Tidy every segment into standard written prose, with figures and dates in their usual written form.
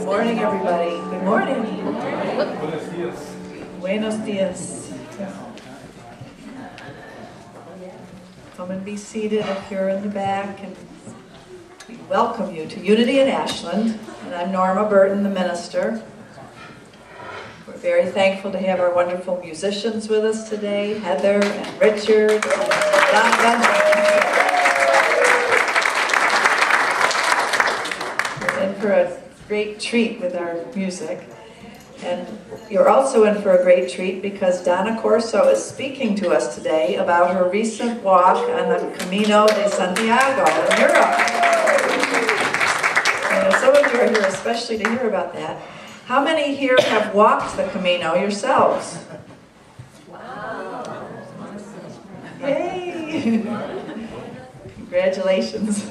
morning, everybody. Good morning. Buenos dias. Buenos dias. Come and be seated if you're in the back, and we welcome you to Unity in Ashland. And I'm Norma Burton, the minister. We're very thankful to have our wonderful musicians with us today, Heather and Richard and Donovan. We're in for a great treat with our music. And you're also in for a great treat because Donna Corso is speaking to us today about her recent walk on the Camino de Santiago in Europe. And some of you are here especially to hear about that. How many here have walked the Camino yourselves? Wow! Yay! Congratulations.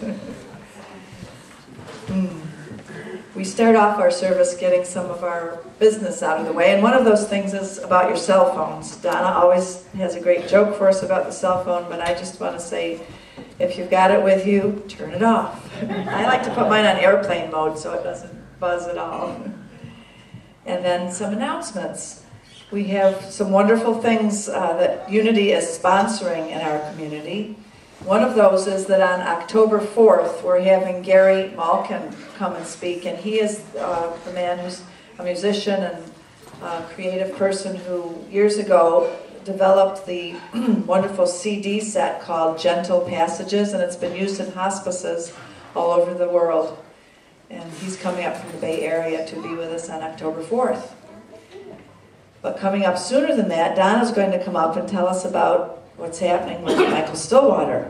We start off our service getting some of our business out of the way, and one of those things is about your cell phones. Donna always has a great joke for us about the cell phone, but I just want to say, if you've got it with you, turn it off. I like to put mine on airplane mode so it doesn't buzz at all. And then some announcements. We have some wonderful things that Unity is sponsoring in our community. One of those is that on October 4th, we're having Gary Malkin come and speak, and he is the man who's a musician and a creative person who years ago developed the wonderful CD set called Gentle Passages, and it's been used in hospices all over the world. And he's coming up from the Bay Area to be with us on October 4th. But coming up sooner than that, Donna's going to come up and tell us about what's happening with Michael Stillwater.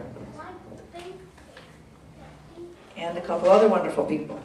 And a couple other wonderful people.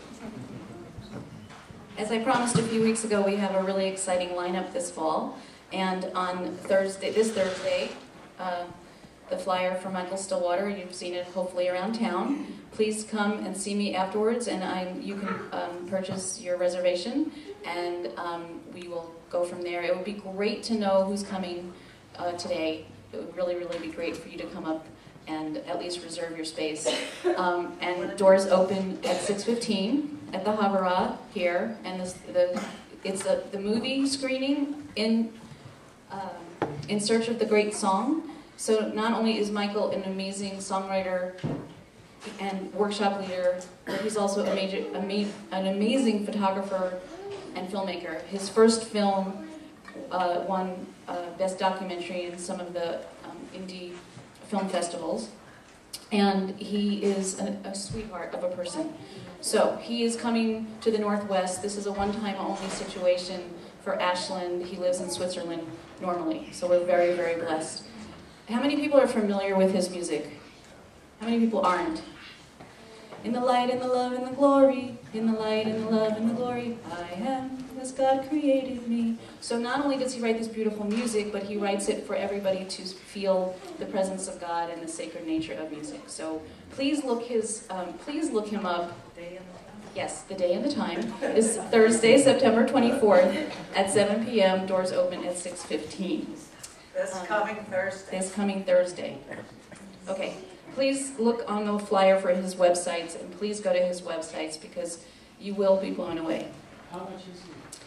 As I promised a few weeks ago, we have a really exciting lineup this fall. And on Thursday, this Thursday, the flyer for Michael Stillwater, you've seen it hopefully around town. Please come and see me afterwards, and you can purchase your reservation, and we will go from there. It would be great to know who's coming today. It would really, really be great for you to come up and at least reserve your space. And doors open at 6:15 at the Havara here, and it's the movie screening in Search of the Great Song. So not only is Michael an amazing songwriter and workshop leader, but he's also an amazing photographer and filmmaker. His first film won Best Documentary in some of the indie film festivals, and he is a sweetheart of a person. So he is coming to the Northwest. This is a one-time only situation for Ashland. He lives in Switzerland normally, so we're very, very blessed. How many people are familiar with his music? How many people aren't? In the light, in the love, in the glory, in the light, in the love, in the glory, I am as God created me. So not only does he write this beautiful music, but he writes it for everybody to feel the presence of God and the sacred nature of music. So please look him up. Yes, the day and the time is Thursday, September 24th at 7 p.m. Doors open at 6:15. This coming Thursday. This coming Thursday. Okay. Please look on the flyer for his websites, and please go to his websites because you will be blown away. How much is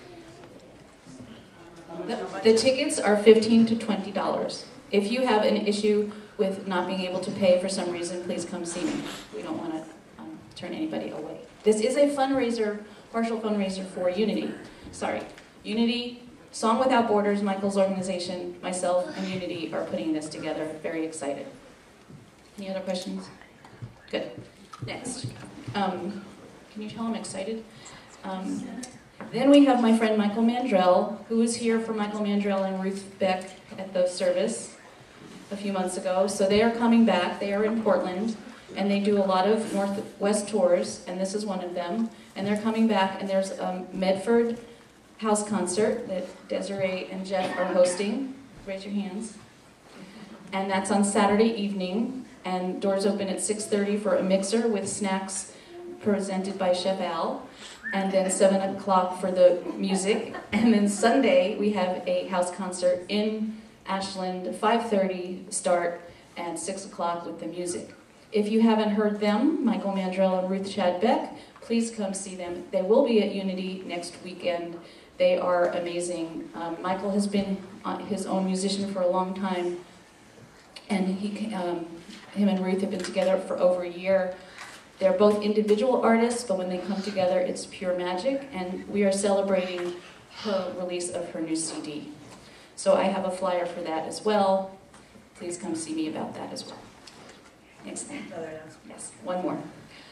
it? The tickets are $15 to $20. If you have an issue with not being able to pay for some reason, please come see me. We don't want to turn anybody away. This is a fundraiser, partial fundraiser for Unity. Unity, Song Without Borders, Michael's organization, myself, and Unity are putting this together. Very excited. Any other questions? Good. Next. Can you tell I'm excited? Then we have my friend Michael Mandrell, who was here for Michael Mandrell and Ruth Beck at the service a few months ago. So they are coming back. They are in Portland, and they do a lot of Northwest tours, and this is one of them. And they're coming back, and there's a Medford house concert that Desiree and Jeff are hosting. Raise your hands. And that's on Saturday evening, and doors open at 6:30 for a mixer with snacks presented by Chef Al, and then 7 o'clock for the music. And then Sunday, we have a house concert in Ashland, 5:30 start, and 6 o'clock with the music. If you haven't heard them, Michael Mandrell and Ruth Shadbeck, please come see them. They will be at Unity next weekend. They are amazing. Michael has been his own musician for a long time, and him and Ruth have been together for over a year. They're both individual artists, but when they come together, it's pure magic, and we are celebrating her release of her new CD. So I have a flyer for that as well. Please come see me about that as well. Next thing. Yes, one more.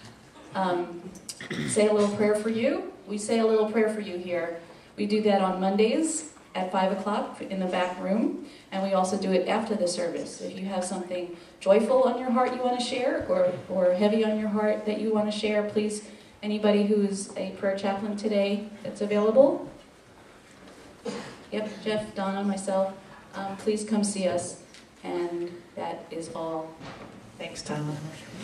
Say a little prayer for you. We say a little prayer for you here. We do that on Mondays at 5 o'clock in the back room, and we also do it after the service. If you have something joyful on your heart you want to share, or heavy on your heart that you want to share, please, anybody who's a prayer chaplain today that's available. Yep, Jeff, Donna, myself, please come see us, and that is all. Thanks, Donna.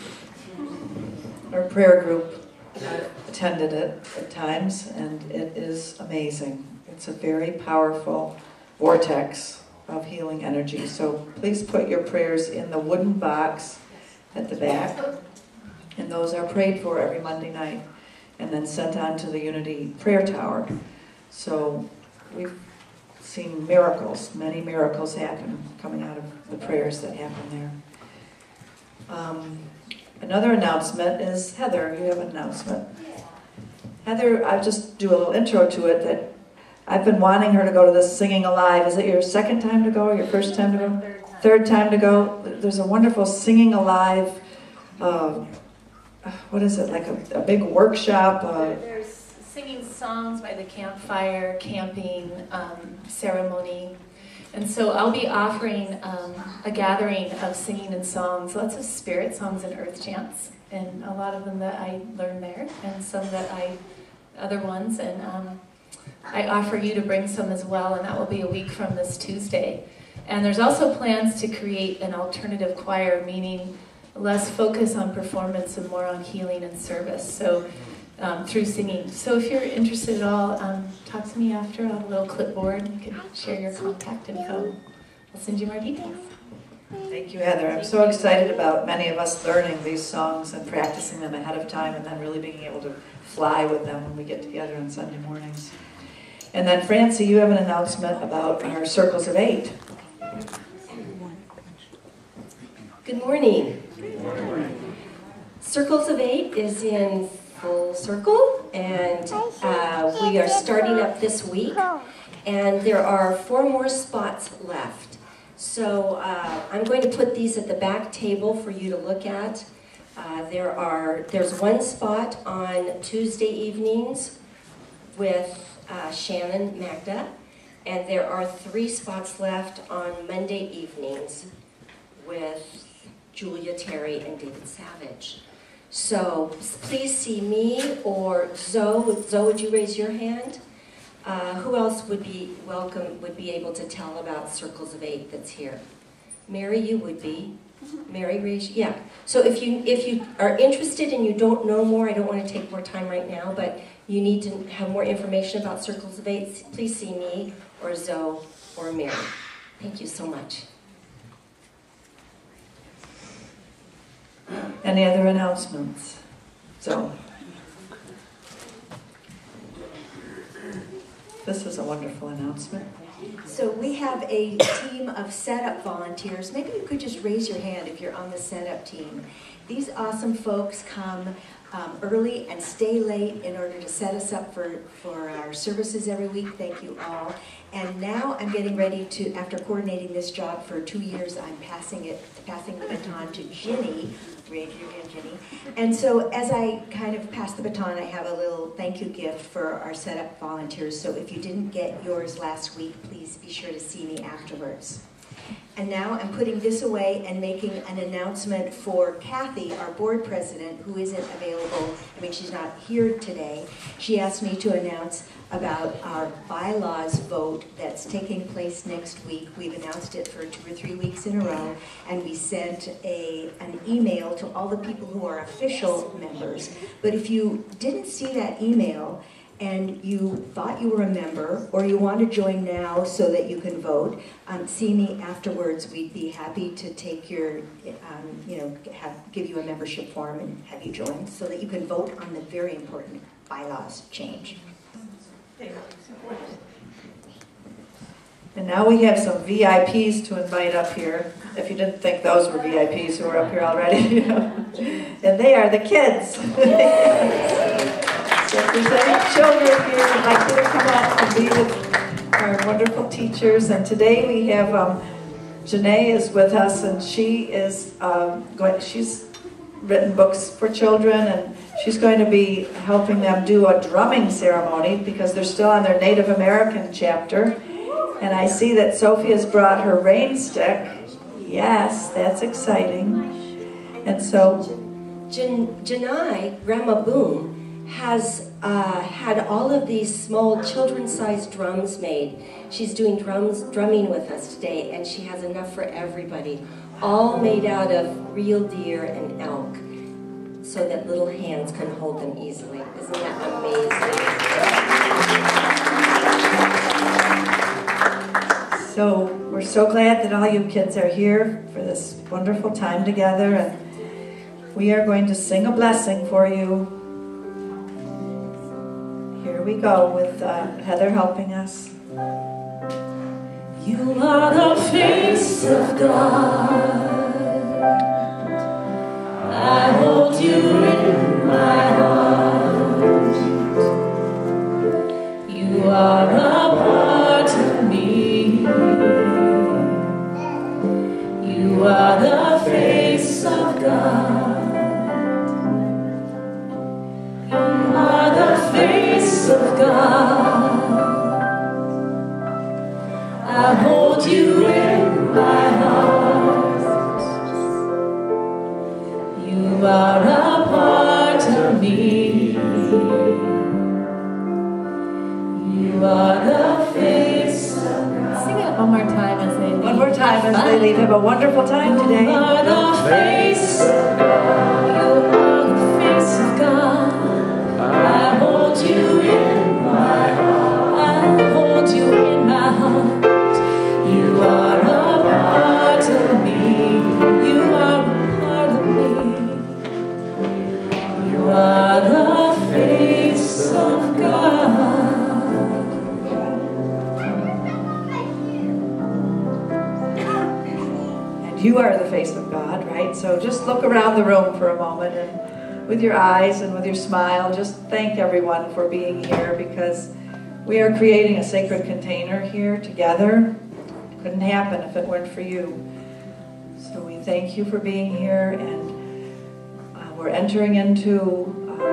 Our prayer group, I've attended it at times, and it is amazing. It's a very powerful vortex of healing energy. So please put your prayers in the wooden box at the back, and those are prayed for every Monday night, and then sent on to the Unity Prayer Tower. So we've seen miracles, many miracles happen coming out of the prayers that happen there. Another announcement is Heather. You have an announcement. Heather, I'll just do a little intro to it, that I've been wanting her to go to this Singing Alive. Is it your second time to go, or your first time to go? Third time to go. There's a wonderful Singing Alive, what is it, like a big workshop? There's singing songs by the campfire, camping, ceremony. And so I'll be offering a gathering of singing and songs, lots of spirit songs and earth chants, and a lot of them that I learned there, and some that other ones, and I offer you to bring some as well, and that will be a week from this Tuesday. And there's also plans to create an alternative choir, meaning less focus on performance and more on healing and service. So through singing. So if you're interested at all, talk to me after. I'll have a little clipboard, and you can share your contact info. I'll send you more details. Thank you, Heather. I'm so excited about many of us learning these songs and practicing them ahead of time, and then really being able to fly with them when we get together on Sunday mornings. And then, Francie, you have an announcement about our Circles of Eight. Good morning. Good morning. Circles of Eight is in full circle, and we are starting up this week, and there are 4 more spots left. So I'm going to put these at the back table for you to look at. There's 1 spot on Tuesday evenings with Shannon Magda, and there are 3 spots left on Monday evenings with Julia Terry and David Savage. So please see me or Zoe. Zoe, would you raise your hand? Who else would be able to tell about Circles of Eight that's here? Mary, you would be. Mary, raise, yeah. So if you are interested and you don't know more, I don't want to take more time right now, but you need to have more information about Circles of Eight, please see me or Zoe or Mary. Thank you so much. Any other announcements? So, this is a wonderful announcement. So we have a team of setup volunteers. Maybe you could just raise your hand if you're on the setup team. These awesome folks come early and stay late in order to set us up for our services every week. Thank you all. And now I'm getting ready to, after coordinating this job for 2 years, I'm passing the baton to Ginny. Raise your hand, Ginny. And so as I kind of pass the baton, I have a little thank you gift for our setup volunteers. So if you didn't get yours last week, please be sure to see me afterwards. And now I'm putting this away and making an announcement for Kathy, our board president, who isn't available. I mean, she's not here today. She asked me to announce about our bylaws vote that's taking place next week. We've announced it for 2 or 3 weeks in a row, and we sent an email to all the people who are official members. But if you didn't see that email, and you thought you were a member, or you want to join now so that you can vote, see me afterwards. We'd be happy to take your, give you a membership form and have you join so that you can vote on the very important bylaws change. And now we have some VIPs to invite up here. If you didn't think those were VIPs who were up here already, and they are the kids. So if there's any children here who'd like you to come up and be with our wonderful teachers. And today we have Janae is with us, and she is she's written books for children, and she's going to be helping them do a drumming ceremony because they're still on their Native American chapter. And I see that Sophia's brought her rain stick. Yes, that's exciting. And so Janai, Grandma Boom, has had all of these small children-sized drums made. She's doing drumming with us today, and she has enough for everybody, all made out of real deer and elk, so that little hands can hold them easily. Isn't that amazing? So we're so glad that all you kids are here for this wonderful time together, and we are going to sing a blessing for you. Here we go with Heather helping us. You are the face of God. I hold you in my heart. You are a part of me. You are the face of God. You are the face of God. I hold you in my heart. You are a part of me. You are the face of God. Sing it one more time as they leave. One more time as they leave. Have a wonderful time today. You are the face of God. You are the face of God. I hold you in my heart. I hold you in my heart. You are a part of me. You are a part of me. You are the face of God. And you are the face of God, right? So just look around the room for a moment, and with your eyes and with your smile, just thank everyone for being here, because we are creating a sacred container here together. Couldn't happen if it weren't for you. So we thank you for being here, and we're entering into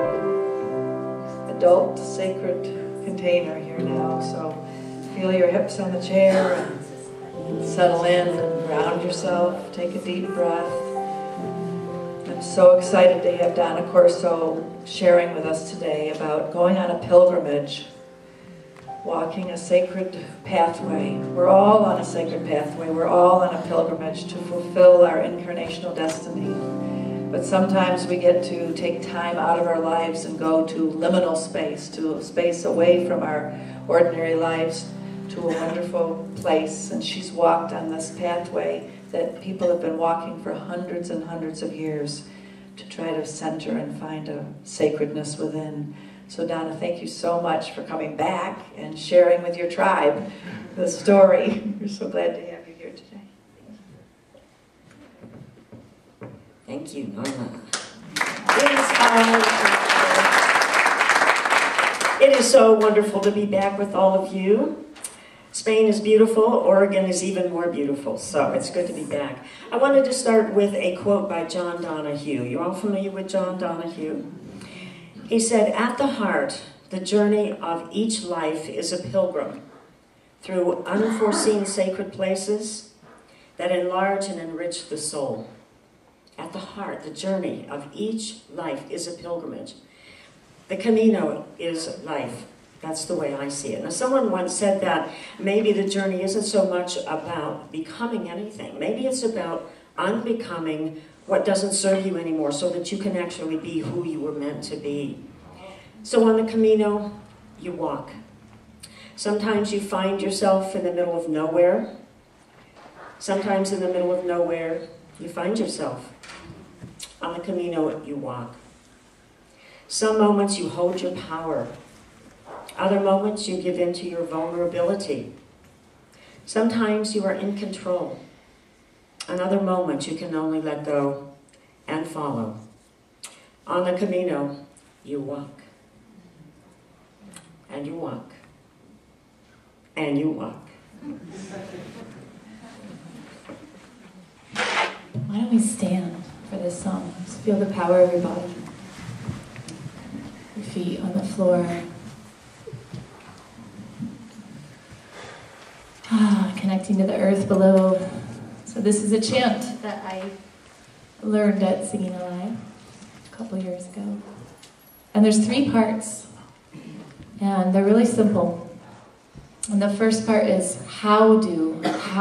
adult sacred container here now. So feel your hips on the chair and settle in and ground yourself. Take a deep breath. I'm so excited to have Donna Corso sharing with us today about going on a pilgrimage, walking a sacred pathway. We're all on a sacred pathway. We're all on a pilgrimage to fulfill our incarnational destiny. But sometimes we get to take time out of our lives and go to liminal space, to a space away from our ordinary lives, to a wonderful place. And she's walked on this pathway that people have been walking for hundreds and hundreds of years to try to center and find a sacredness within. So Donna, thank you so much for coming back and sharing with your tribe the story. We're so glad to have you here today. Thank you, Norma. It is so wonderful to be back with all of you. Spain is beautiful, Oregon is even more beautiful, so it's good to be back. I wanted to start with a quote by John Donahue. You all familiar with John Donahue? He said, "At the heart, the journey of each life is a pilgrim through unforeseen sacred places that enlarge and enrich the soul." At the heart, the journey of each life is a pilgrimage. The Camino is life. That's the way I see it. Now, someone once said that maybe the journey isn't so much about becoming anything. Maybe it's about unbecoming what doesn't serve you anymore so that you can actually be who you were meant to be. So on the Camino, you walk. Sometimes you find yourself in the middle of nowhere. Sometimes in the middle of nowhere, you find yourself. On the Camino, you walk. Some moments you hold your power. Other moments you give in to your vulnerability. Sometimes you are in control. And other moments you can only let go and follow. On the Camino, you walk. And you walk. And you walk. Why don't we stand for this song? Just feel the power of your body. Your feet on the floor. Connecting to the earth below. So this is a chant that I learned at Singing Alive a couple years ago. And there's 3 parts. And they're really simple. And the first part is, how do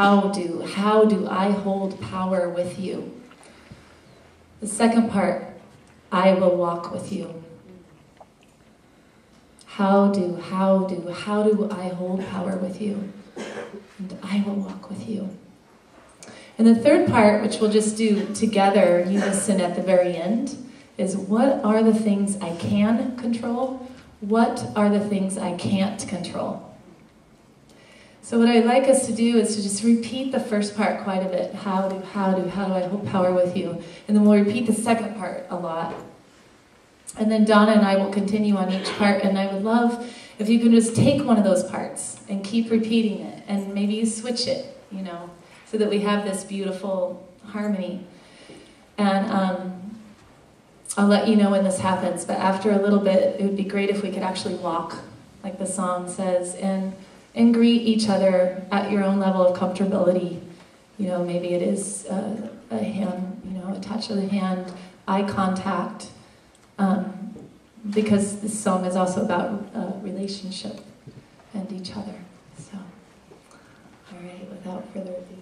I hold power with you? The second part, I will walk with you. How do I hold power with you? And I will walk with you. And the third part, which we'll just do together, unison at the very end, is what are the things I can control? What are the things I can't control? So what I'd like us to do is to just repeat the first part quite a bit. How do I hold power with you? And then we'll repeat the second part a lot. And then Donna and I will continue on each part, and I would love if you can just take one of those parts and keep repeating it, and maybe you switch it, so that we have this beautiful harmony. And I'll let you know when this happens, but after a little bit, it would be great if we could actually walk, like the song says, and greet each other at your own level of comfortability. Maybe it is a hand, a touch of the hand, eye contact, because this song is also about relationship and each other. So, all right, without further ado.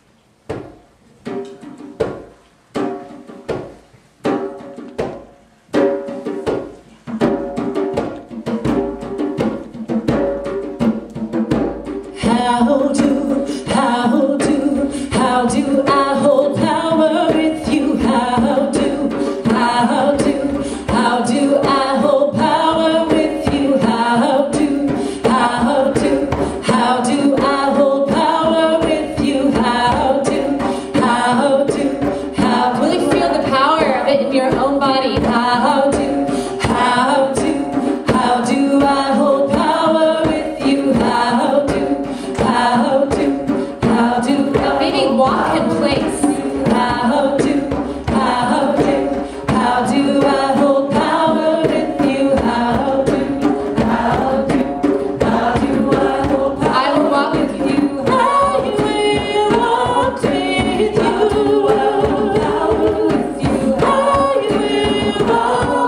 How do I hold power with you? How do I hold power with you? How do I hold power with you? How Really feel the power of it in your own body. How do I hold power with you? Now maybe walk in place. How do I hold power with you? How do I hold power? I will walk with you. I will walk with you. I will walk with you. I will walk.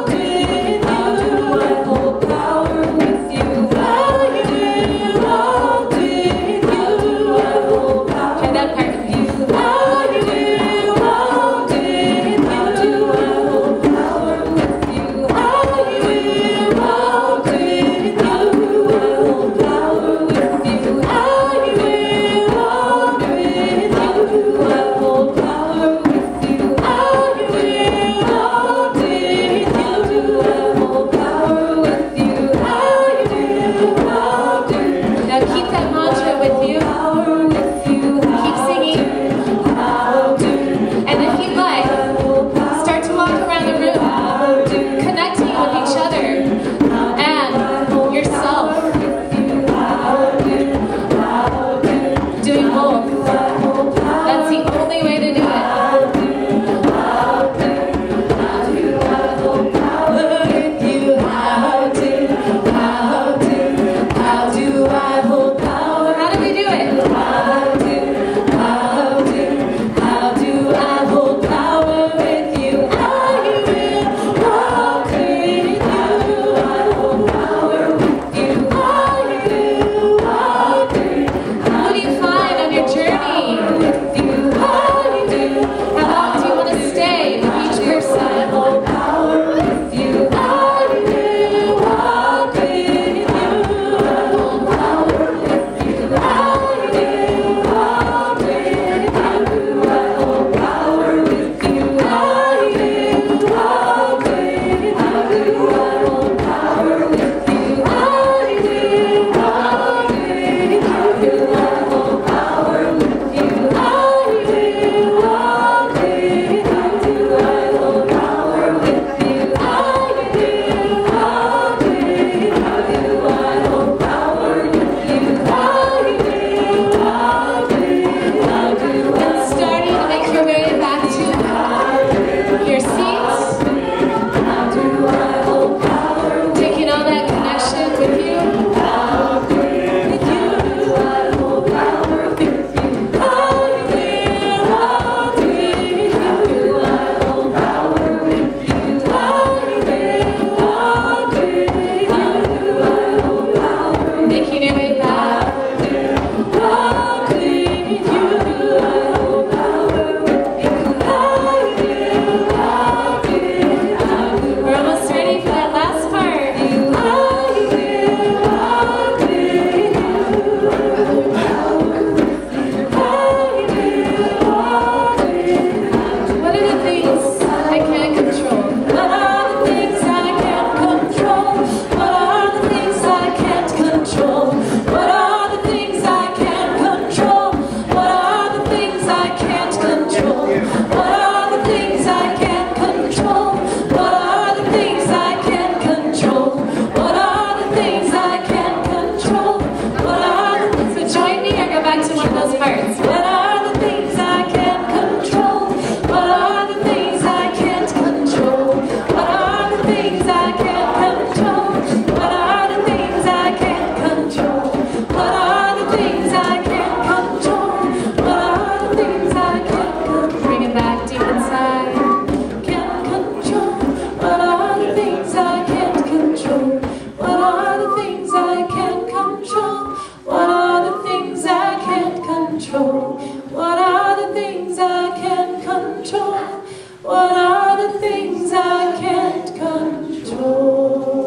What are the things I can't control?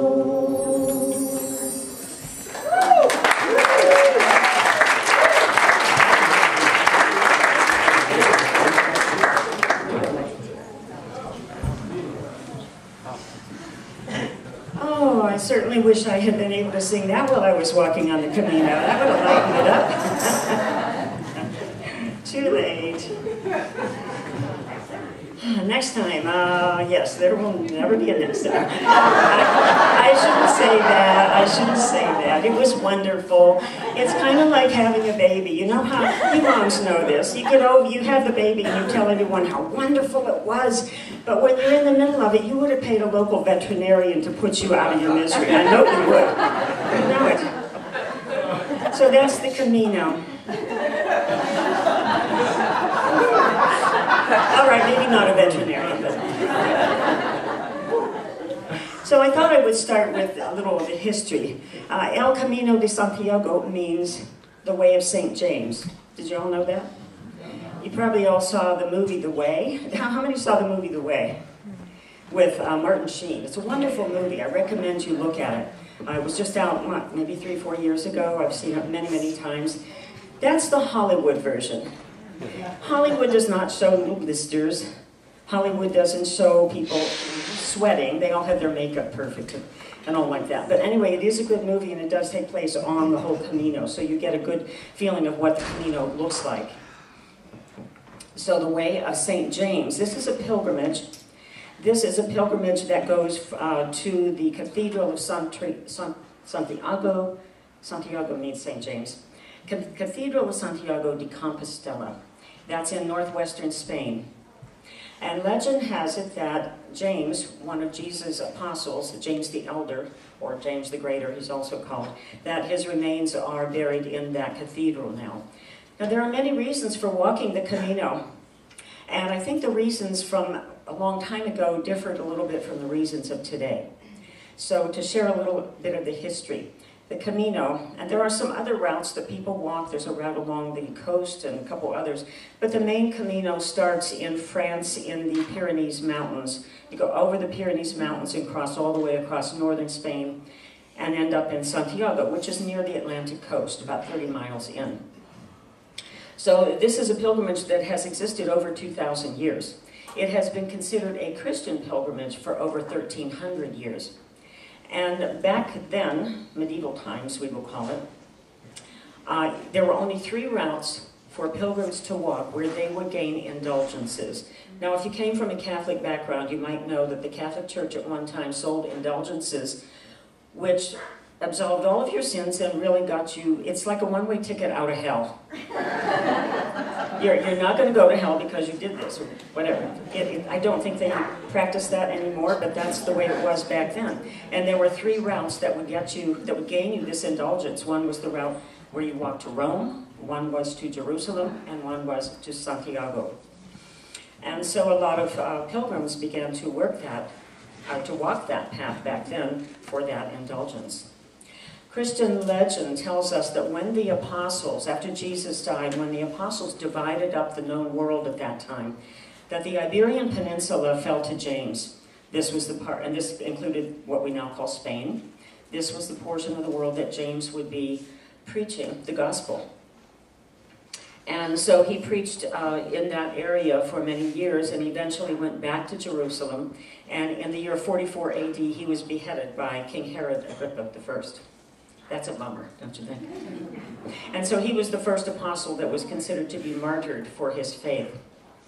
Oh, I certainly wish I had been able to sing that while I was walking on the Camino. That would have lightened it up. Too late. Next time, yes, there will never be a next time. I shouldn't say that. I shouldn't say that. It was wonderful. It's kind of like having a baby. You know how, you moms know this. You get over, you have the baby and you tell everyone how wonderful it was. But when you're in the middle of it, you would have paid a local veterinarian to put you out of your misery. I know you would. I know it. So that's the Camino. All right, maybe not a veterinarian, but... So I thought I would start with a little of the history. El Camino de Santiago means the way of St. James. Did you all know that? You probably all saw the movie The Way. How many saw the movie The Way? With Martin Sheen. It's a wonderful movie. I recommend you look at it. It was just out, what, maybe 3-4 years ago. I've seen it many, many times. That's the Hollywood version. Hollywood does not show blisters. Hollywood doesn't show people sweating. They all have their makeup perfect and all like that. But anyway, it is a good movie and it does take place on the whole Camino, so you get a good feeling of what the Camino looks like. So the way of St. James, this is a pilgrimage. This is a pilgrimage that goes to the Cathedral of Santiago. Santiago means St. James. Cathedral of Santiago de Compostela. That's in northwestern Spain. And legend has it that James, one of Jesus' apostles, James the Elder, or James the Greater, he's also called, that his remains are buried in that cathedral now. Now there are many reasons for walking the Camino. And I think the reasons from a long time ago differed a little bit from the reasons of today. So to share a little bit of the history. The Camino, and there are some other routes that people walk. There's a route along the coast and a couple others. But the main Camino starts in France in the Pyrenees Mountains. You go over the Pyrenees Mountains and cross all the way across northern Spain and end up in Santiago, which is near the Atlantic coast, about 30 miles in. So this is a pilgrimage that has existed over 2,000 years. It has been considered a Christian pilgrimage for over 1,300 years. And back then, medieval times we will call it, there were only 3 routes for pilgrims to walk where they would gain indulgences. Now if you came from a Catholic background, you might know that the Catholic Church at one time sold indulgences which absolved all of your sins and really got you, it's like a one-way ticket out of hell. You're not going to go to hell because you did this or whatever. I don't think they practice that anymore, but that's the way it was back then. And there were 3 routes that would get you, that would gain you this indulgence. One was the route where you walked to Rome, one was to Jerusalem, and one was to Santiago. And so a lot of pilgrims began to walk that path back then for that indulgence. Christian legend tells us that when the apostles, after Jesus died, when the apostles divided up the known world at that time, that the Iberian Peninsula fell to James. This was the part, and this included what we now call Spain. This was the portion of the world that James would be preaching the gospel. And so he preached in that area for many years and eventually went back to Jerusalem. And in the year 44 AD, he was beheaded by King Herod Agrippa I. That's a bummer, don't you think? And so he was the first apostle that was considered to be martyred for his faith.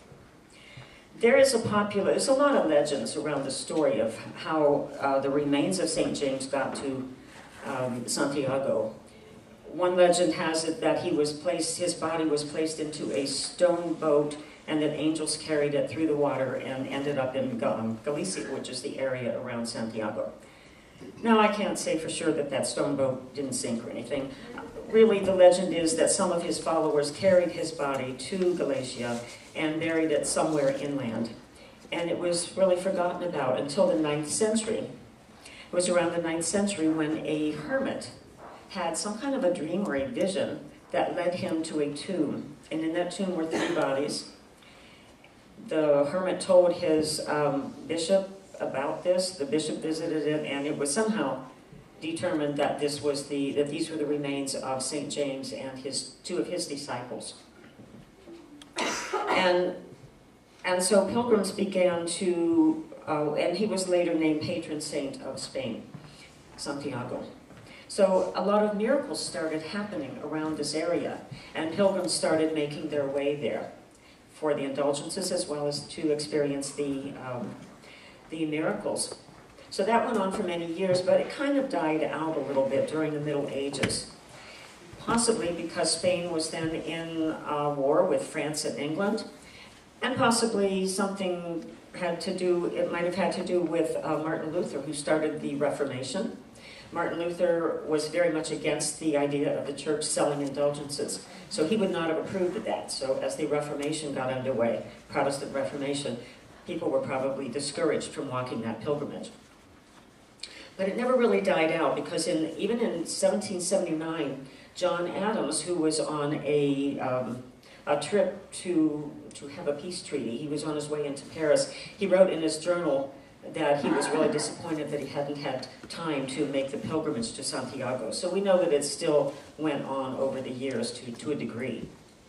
There's a lot of legends around the story of how the remains of St. James got to Santiago. One legend has it that his body was placed into a stone boat and that angels carried it through the water and ended up in Galicia, which is the area around Santiago. Now, I can't say for sure that that stone boat didn't sink or anything. Really, the legend is that some of his followers carried his body to Galicia and buried it somewhere inland. And it was really forgotten about until the 9th century. It was around the 9th century when a hermit had some kind of a dream or a vision that led him to a tomb. And in that tomb were 3 bodies. the hermit told his bishop about this. The bishop visited it, and it was somehow determined that these were the remains of St. James and two of his disciples. And so pilgrims began to, and he was later named patron saint of Spain, Santiago. So a lot of miracles started happening around this area, and pilgrims started making their way there for the indulgences as well as to experience the miracles. So that went on for many years, but it kind of died out a little bit during the Middle Ages, possibly because Spain was then in war with France and England, and possibly something it might have had to do with Martin Luther, who started the Reformation. Martin Luther was very much against the idea of the church selling indulgences, so he would not have approved of that. So as the Reformation got underway, Protestant Reformation, people were probably discouraged from walking that pilgrimage. But it never really died out, because even in 1779, John Adams, who was on a trip to have a peace treaty, he was on his way into Paris, he wrote in his journal that he was really disappointed that he hadn't had time to make the pilgrimage to Santiago. So we know that it still went on over the years to a degree.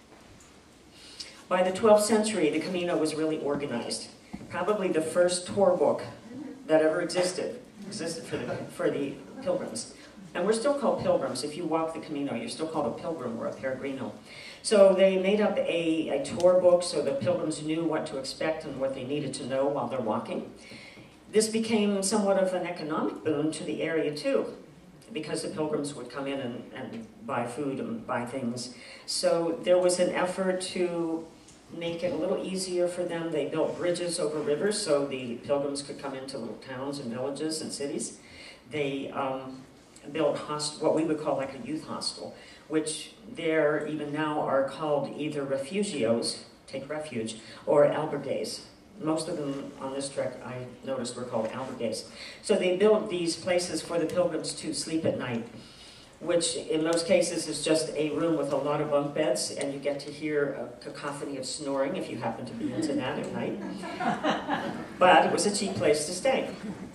By the 12th century, the Camino was really organized. Probably the first tour book that ever existed for the pilgrims. And we're still called pilgrims. If you walk the Camino, you're still called a pilgrim or a peregrino. So they made up a tour book so the pilgrims knew what to expect and what they needed to know while they're walking. This became somewhat of an economic boon to the area too, because the pilgrims would come in and buy food and buy things. So there was an effort to make it a little easier for them. They built bridges over rivers so the pilgrims could come into little towns and villages and cities. They built what we would call like a youth hostel, which there even now are called either refugios, take refuge, or albergues. Most of them on this trek I noticed were called albergues. So they built these places for the pilgrims to sleep at night, which in most cases is just a room with a lot of bunk beds, and you get to hear a cacophony of snoring if you happen to be into that at night. But it was a cheap place to stay.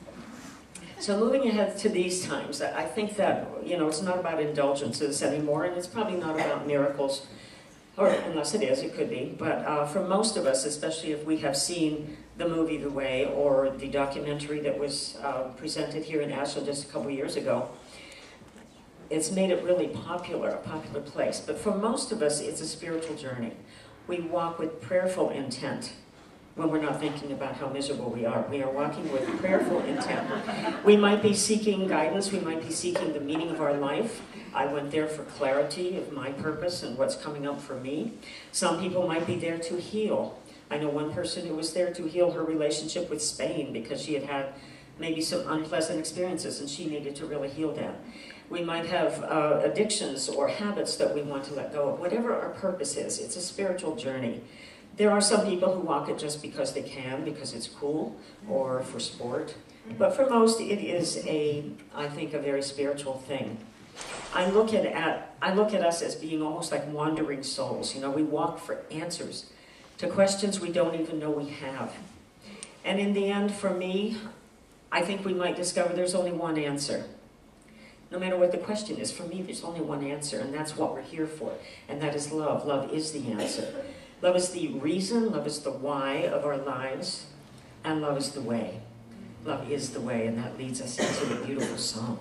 So moving ahead to these times, I think that, it's not about indulgences anymore, and it's probably not about miracles, or unless it is, it could be. But for most of us, especially if we have seen the movie The Way or the documentary that was presented here in Ashland just a couple years ago, it's made it really a popular place. But for most of us, it's a spiritual journey. We walk with prayerful intent when we're not thinking about how miserable we are. We are walking with prayerful intent. We might be seeking guidance. We might be seeking the meaning of our life. I went there for clarity of my purpose and what's coming up for me. Some people might be there to heal. I know one person who was there to heal her relationship with Spain because she had had maybe some unpleasant experiences and she needed to really heal that. We might have addictions or habits that we want to let go of. Whatever our purpose is, it's a spiritual journey. There are some people who walk it just because they can, because it's cool, or for sport. But for most, it is I think, a very spiritual thing. I look at us as being almost like wandering souls. We walk for answers to questions we don't even know we have. And in the end, for me, I think we might discover there's only one answer. No matter what the question is, for me, there's only one answer, and that's what we're here for, and that is love. Love is the answer. Love is the reason, love is the why of our lives, and love is the way. Love is the way, and that leads us into the beautiful song.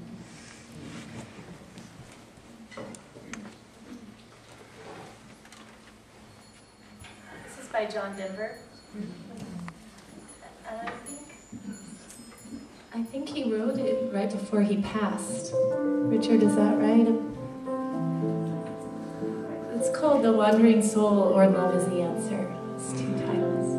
This is by John Denver. And I think he wrote it right before he passed. Richard, is that right? It's called The Wandering Soul or Love is the Answer. It's 2 titles.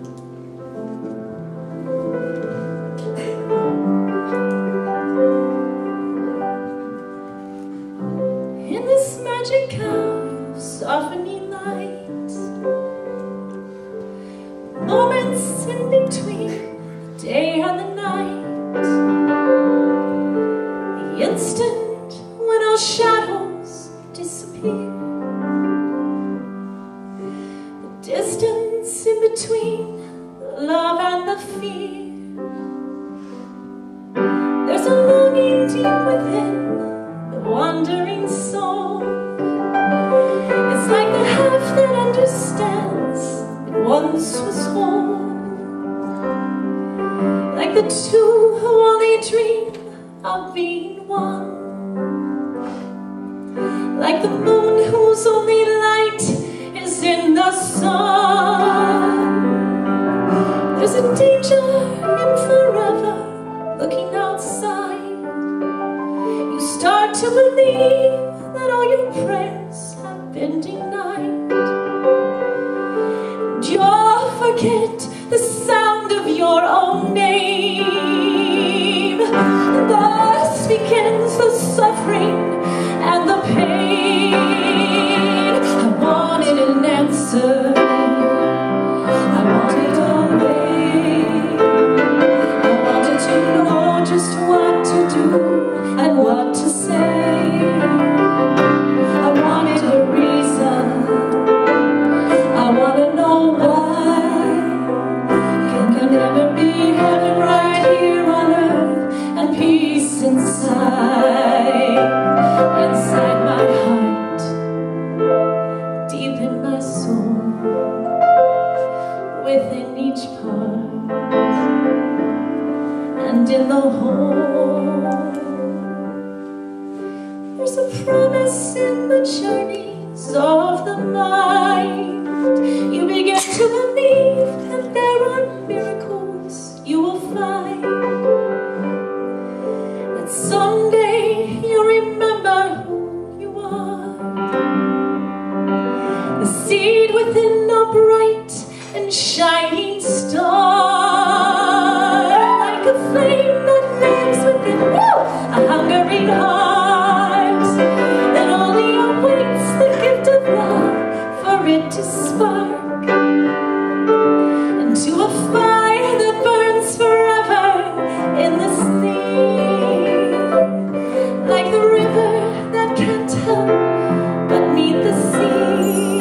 In this magic house, softening light, moments in between the day and the night, the instant when our shadows disappear, the distance in between fear. There's a longing deep within the wandering soul. It's like the half that understands it once was whole. Like the two who only dream of being one. Like the moon whose only light is in the sun. There's a danger in forever looking outside. You start to believe that all your prayers have been denied. And you'll forget the sound of your own name. Thus begins the suffering and the pain. I wanted an answer. I wanted a way. I wanted to know just what to do and what to say. I wanted a reason. I want to know why. Can never be heaven right here on earth and peace inside. Inside my heart, deep in my soul, within each part, and in the whole. There's a promise in the journeys of the mind. You begin to believe that there are miracles you will find. That someday you'll remember who you are. The seed within a bright and shining star. Like a flame that lives within a hungering heart. That only awaits the gift of love for it to spark. Into a fire that burns forever in the sea. Like the river that can't help but meet the sea.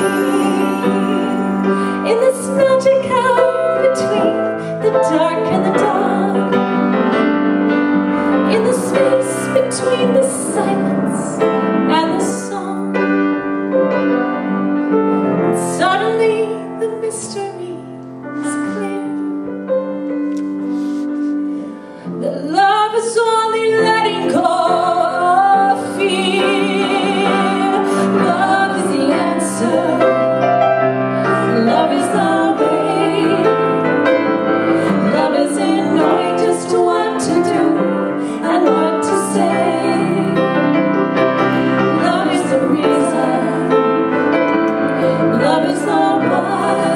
In this magic hour between the dark and the dawn. In the space between the silence and the song. Suddenly the mystery is clear. That love is only letting go of fear. Love is the answer. Love is the way. Love is in knowing just what to do and what to say. Love is the reason. Love is the why.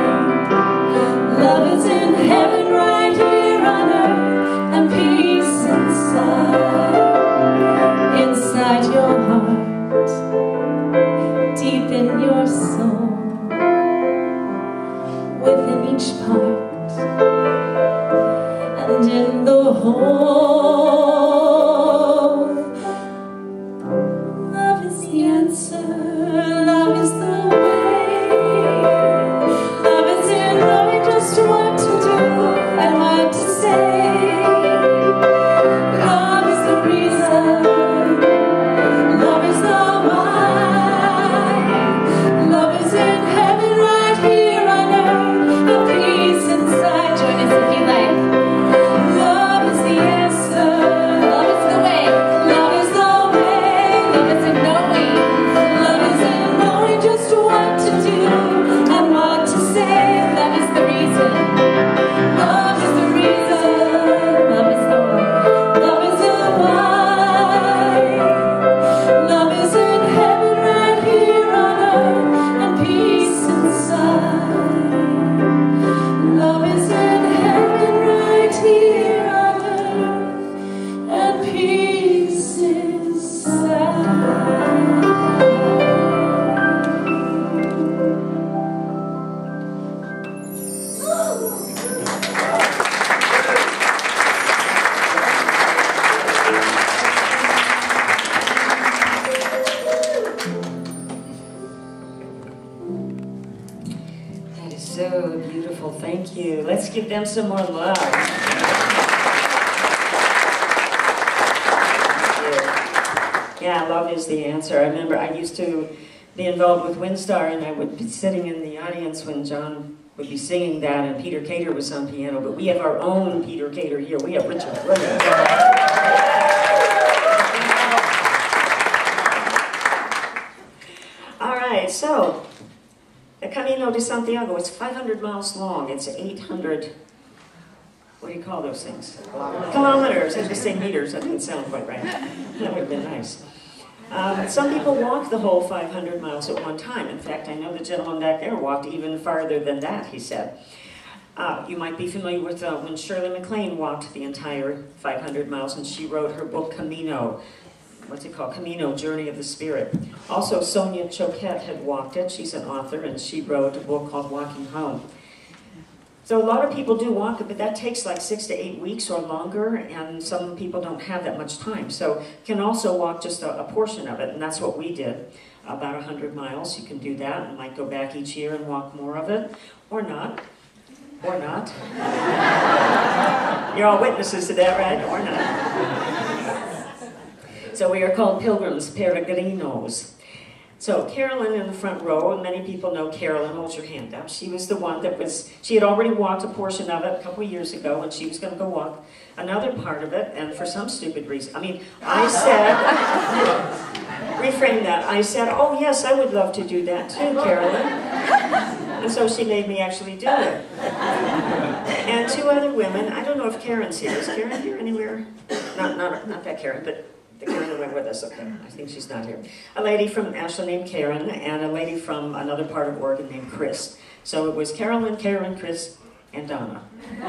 Love is in heaven right here on earth and peace inside. Inside your heart, deep in your soul, within each part, and in the whole. Love is the answer. Love is the way. Love is in knowing just what to do and what to say. Love is the reason. Love is the why. Love is in heaven right here on earth and peace inside. Join us if you like. Love is the answer. give them some more love. Yeah, love is the answer. I remember I used to be involved with Windstar, and I would be sitting in the audience when John would be singing that, and Peter Cater was on piano, but we have our own Peter Cater here. We have Richard Williams. All right, so the Camino de Santiago, it's 500 miles long. It's 800, what do you call those things? Kilometers. I was going to say meters. That didn't sound quite right. That would have been nice. Some people walk the whole 500 miles at one time. In fact, I know the gentleman back there walked even farther than that, he said. You might be familiar with when Shirley MacLaine walked the entire 500 miles, and she wrote her book Camino. What's it called? Camino, Journey of the Spirit. Also, Sonia Choquette had walked it. She's an author, and she wrote a book called Walking Home. So a lot of people do walk it, but that takes like 6 to 8 weeks or longer, and some people don't have that much time. So can also walk just a portion of it, and that's what we did. About 100 miles, you can do that, and might go back each year and walk more of it, or not. Or not. You're all witnesses to that, right? Or not. So we are called pilgrims, peregrinos. So Carolyn in the front row, and many people know Carolyn, hold your hand up. She was the one that she had already walked a portion of it a couple of years ago, and she was going to go walk another part of it, and for some stupid reason, I said, reframe that, I said, oh yes, I would love to do that too, Carolyn. And so she made me actually do it. And two other women, I don't know if Karen's here. Is Karen here anywhere? Not that Karen, but the Karen that went with us, okay. I think she's not here. A lady from Ashland named Karen, and a lady from another part of Oregon named Chris. So it was Carolyn, Karen, Chris, and Donna.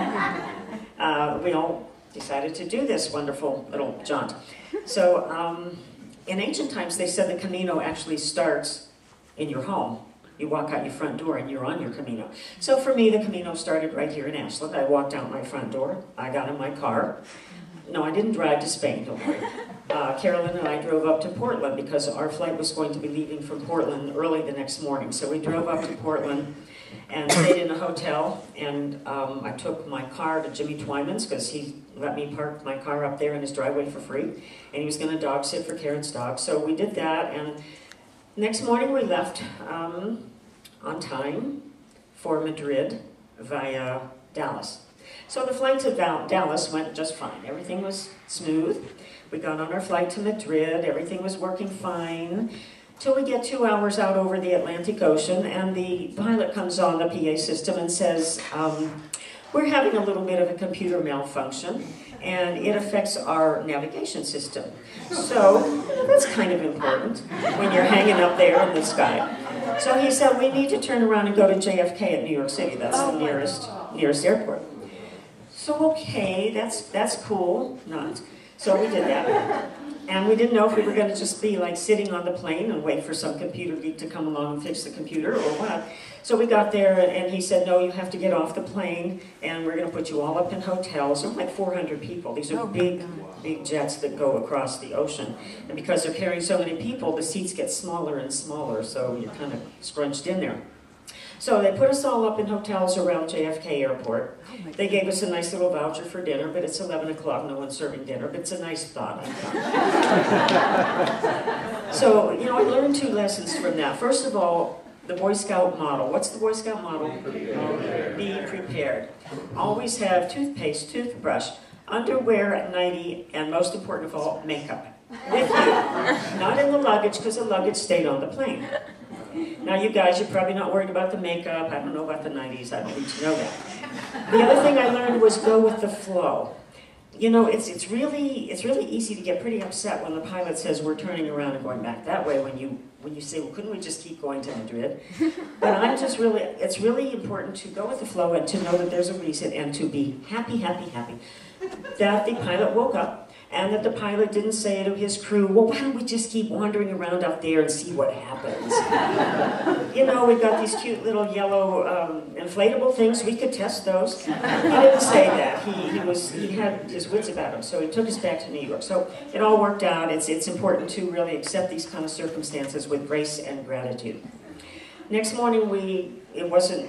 We all decided to do this wonderful little jaunt. So in ancient times, they said the Camino actually starts in your home. You walk out your front door and you're on your Camino. So for me, the Camino started right here in Ashland. I walked out my front door. I got in my car. No, I didn't drive to Spain, don't worry. Carolyn and I drove up to Portland because our flight was going to be leaving from Portland early the next morning. So we drove up to Portland and stayed in a hotel, and I took my car to Jimmy Twyman's because he let me park my car up there in his driveway for free, and he was going to dog sit for Karen's dog. So we did that, and next morning we left on time for Madrid via Dallas. So the flight to Dallas went just fine. Everything was smooth. We got on our flight to Madrid. Everything was working fine. Till we get 2 hours out over the Atlantic Ocean, and the pilot comes on the PA system and says, we're having a little bit of a computer malfunction, and it affects our navigation system. So that's kind of important when you're hanging up there in the sky. So he said, we need to turn around and go to JFK at New York City. That's the nearest airport. So okay, that's cool. Not. So we did that. And we didn't know if we were going to just be like sitting on the plane and wait for some computer geek to come along and fix the computer or what. So we got there, and he said, no, you have to get off the plane, and we're going to put you all up in hotels. There were like 400 people. These are big jets that go across the ocean. And because they're carrying so many people, the seats get smaller and smaller, so you're kind of scrunched in there. So they put us all up in hotels around JFK Airport. They gave us a nice little voucher for dinner, but it's 11 o'clock, no one's serving dinner, but it's a nice thought. So, you know, I learned 2 lessons from that. First of all, the Boy Scout model. What's the Boy Scout model? Be prepared. Always have toothpaste, toothbrush, underwear, nightie, and most important of all, makeup with you. Not in the luggage, because the luggage stayed on the plane. Now you guys, you're probably not worried about the makeup. I don't know about the 90s. I don't need to know that. The other thing I learned was go with the flow. You know, it's really easy to get pretty upset when the pilot says we're turning around and going back that way when you say, well, couldn't we just keep going to Madrid? But it's really important to go with the flow and to know that there's a reason and to be happy, happy, happy that the pilot woke up. And that the pilot didn't say to his crew, well, why don't we just keep wandering around up there and see what happens? You know, we've got these cute little yellow inflatable things. We could test those. He didn't say that. He had his wits about him, so he took us back to New York. So it all worked out. It's important to really accept these kind of circumstances with grace and gratitude. Next morning, it wasn't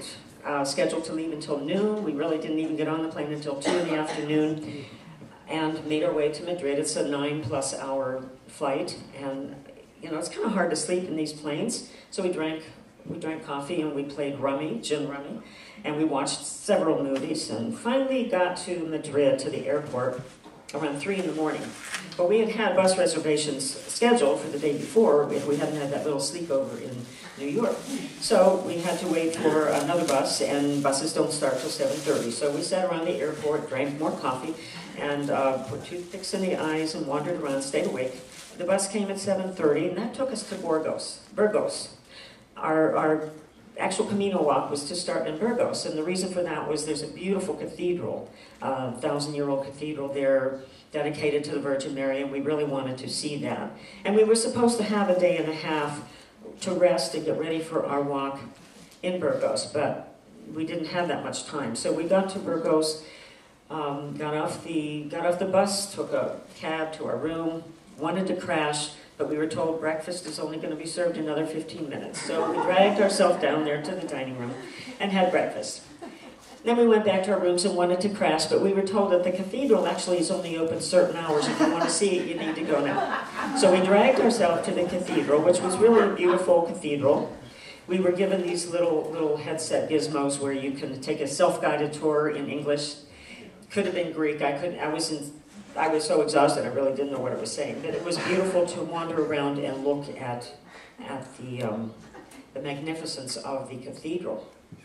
scheduled to leave until noon. We really didn't even get on the plane until 2 in the afternoon, and made our way to Madrid. It's a 9+ hour flight, and you know, it's kind of hard to sleep in these planes. So we drank coffee and we played rummy, gin rummy, and we watched several movies, and finally got to Madrid, to the airport, around 3 in the morning. But we had had bus reservations scheduled for the day before if we hadn't had that little sleepover in New York. So we had to wait for another bus, and buses don't start till 7:30. So we sat around the airport, drank more coffee, and put toothpicks in the eyes and wandered around, stayed awake. The bus came at 7:30, and that took us to Burgos. Our actual Camino walk was to start in Burgos, and the reason for that was there's a beautiful cathedral, 1,000-year-old cathedral there, dedicated to the Virgin Mary, and we really wanted to see that. And we were supposed to have a day and a half to rest and get ready for our walk in Burgos, but we didn't have that much time. So we got to Burgos, got off the bus, took a cab to our room, wanted to crash, but we were told breakfast is only going to be served in another 15 minutes. So we dragged ourselves down there to the dining room and had breakfast. Then we went back to our rooms and wanted to crash, but we were told that the cathedral actually is only open certain hours. If you want to see it, you need to go now. So we dragged ourselves to the cathedral, which was really a beautiful cathedral. We were given these little headset gizmos where you can take a self-guided tour in English. Could have been Greek. I was so exhausted, I really didn't know what it was saying. But it was beautiful to wander around and look at the magnificence of the cathedral.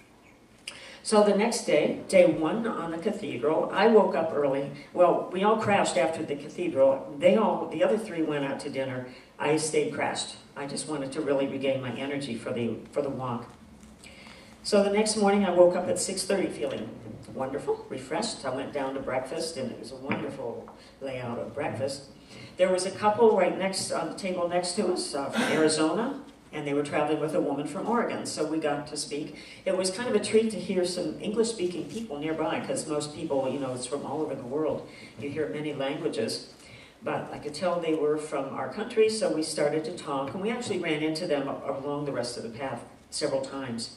So the next day, day 1 on the cathedral, I woke up early. Well, we all crashed after the cathedral. The other 3 went out to dinner. I stayed crashed. I just wanted to really regain my energy for the walk. So the next morning, I woke up at 6:30 feeling wonderful, refreshed. I went down to breakfast, and it was a wonderful layout of breakfast. There was a couple right next on the table next to us from Arizona, and they were traveling with a woman from Oregon, so we got to speak. It was kind of a treat to hear some English-speaking people nearby, because most people, you know, it's from all over the world. You hear many languages. But I could tell they were from our country, so we started to talk, and we actually ran into them along the rest of the path several times.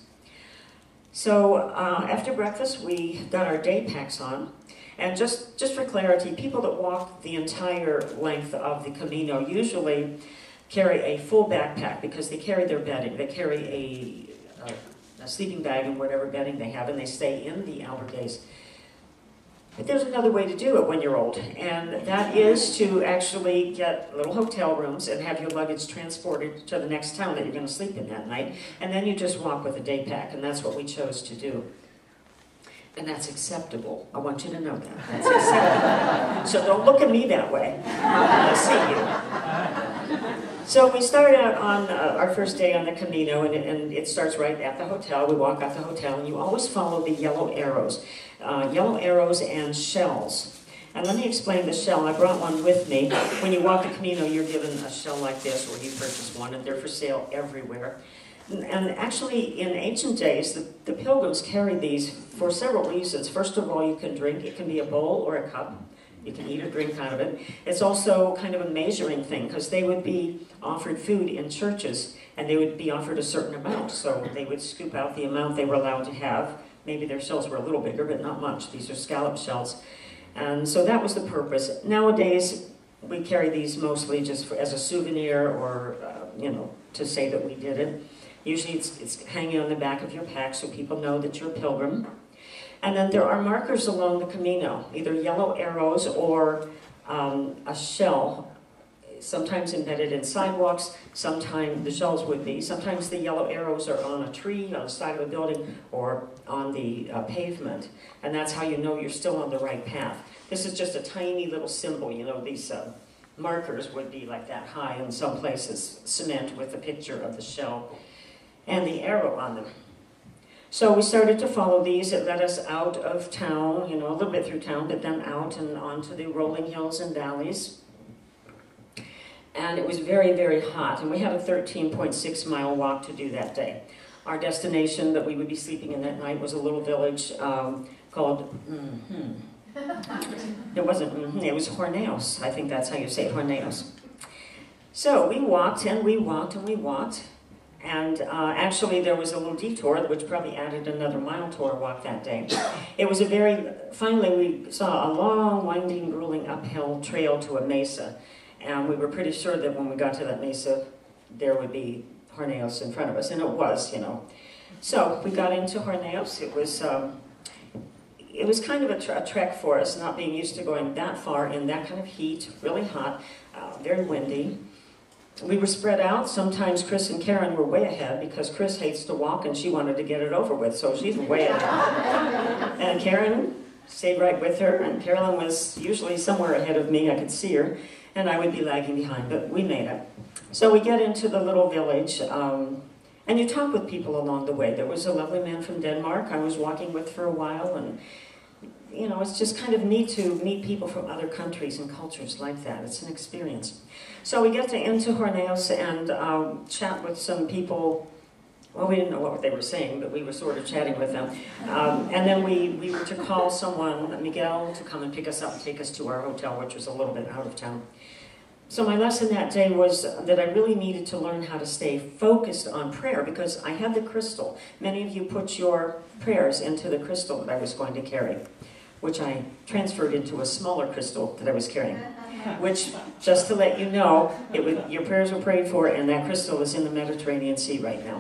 So after breakfast, we got our day packs on. And just for clarity, people that walk the entire length of the Camino usually carry a full backpack because they carry their bedding. They carry a sleeping bag and whatever bedding they have, and they stay in the albergues. But there's another way to do it when you're old, and that is to actually get little hotel rooms and have your luggage transported to the next town that you're going to sleep in that night, and then you just walk with a day pack, and that's what we chose to do. And that's acceptable. I want you to know that. That's acceptable. So don't look at me that way. I see you. So we started out on our first day on the Camino, and it starts right at the hotel. We walk out the hotel, and you always follow the yellow arrows. Yellow arrows and shells. And let me explain the shell. I brought one with me. When you walk the Camino, you're given a shell like this, or you purchase one, and they're for sale everywhere. And actually, in ancient days, the pilgrims carried these for several reasons. First of all, you can drink. It can be a bowl or a cup. You can eat or drink out of it. It's also kind of a measuring thing, because they would be offered food in churches, and they would be offered a certain amount. So they would scoop out the amount they were allowed to have. Maybe their shells were a little bigger, but not much. These are scallop shells. And so that was the purpose. Nowadays, we carry these mostly just as a souvenir, or, you know, to say that we did it. Usually it's hanging on the back of your pack so people know that you're a pilgrim. And then there are markers along the Camino, either yellow arrows or a shell, sometimes embedded in sidewalks, sometimes the shells would be. Sometimes the yellow arrows are on a tree, on the side of a building, or on the pavement. And that's how you know you're still on the right path. This is just a tiny little symbol, you know, these markers would be like that high in some places, cement with a picture of the shell and the arrow on them. So we started to follow these. It led us out of town, you know, a little bit through town, but then out and onto the rolling hills and valleys. And it was very, very hot, and we had a 13.6-mile walk to do that day. Our destination that we would be sleeping in that night was a little village called, it wasn't, it was Horneos. I think that's how you say it, Horneos. So we walked and we walked and we walked. And actually, there was a little detour, which probably added another mile to our walk that day. It was finally we saw a long, winding, grueling uphill trail to a mesa. And we were pretty sure that when we got to that mesa, there would be Horneos in front of us, and it was, you know. So we got into Horneos. It was kind of a trek for us, not being used to going that far in that kind of heat, really hot, very windy. We were spread out. Sometimes Chris and Karen were way ahead because Chris hates to walk and she wanted to get it over with, so she's way ahead. And Karen stayed right with her, and Carolyn was usually somewhere ahead of me. I could see her, and I would be lagging behind, but we made it. So we get into the little village, and you talk with people along the way. There was a lovely man from Denmark I was walking with for a while, and you know, it's just kind of neat to meet people from other countries and cultures like that. It's an experience. So we get into Horneos and chat with some people. Well, we didn't know what they were saying, but we were sort of chatting with them. And then we were to call someone, Miguel, to come and pick us up and take us to our hotel, which was a little bit out of town. So my lesson that day was that I really needed to learn how to stay focused on prayer because I had the crystal. Many of you put your prayers into the crystal that I was going to carry, which I transferred into a smaller crystal that I was carrying, which, just to let you know, your prayers were prayed for, and that crystal is in the Mediterranean Sea right now.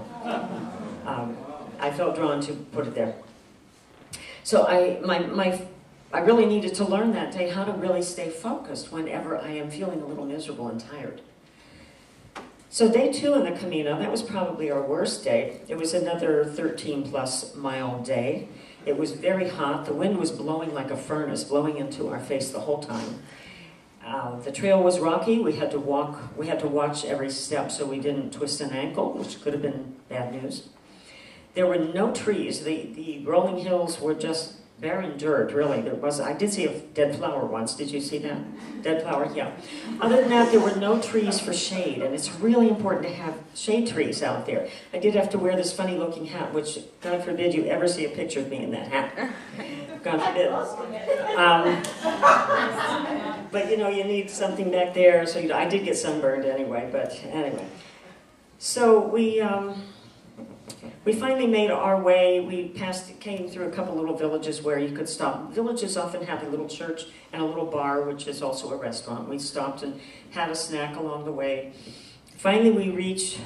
I felt drawn to put it there. So I really needed to learn that day how to really stay focused whenever I am feeling a little miserable and tired. So day 2 in the Camino, that was probably our worst day. It was another 13-plus mile day. It was very hot. The wind was blowing like a furnace, blowing into our face the whole time. The trail was rocky. We had to watch every step so we didn't twist an ankle, which could have been bad news. There were no trees. The rolling hills were just barren dirt, really. I did see a dead flower once. Did you see that? Dead flower, yeah. Other than that, there were no trees for shade, and it's really important to have shade trees out there. I did have to wear this funny-looking hat, which, God forbid you ever see a picture of me in that hat. God forbid. But, you know, you need something back there, so I did get sunburned anyway, but anyway. So we finally made our way. We came through a couple little villages where you could stop. Villages often have a little church and a little bar, which is also a restaurant. We stopped and had a snack along the way. Finally, we reached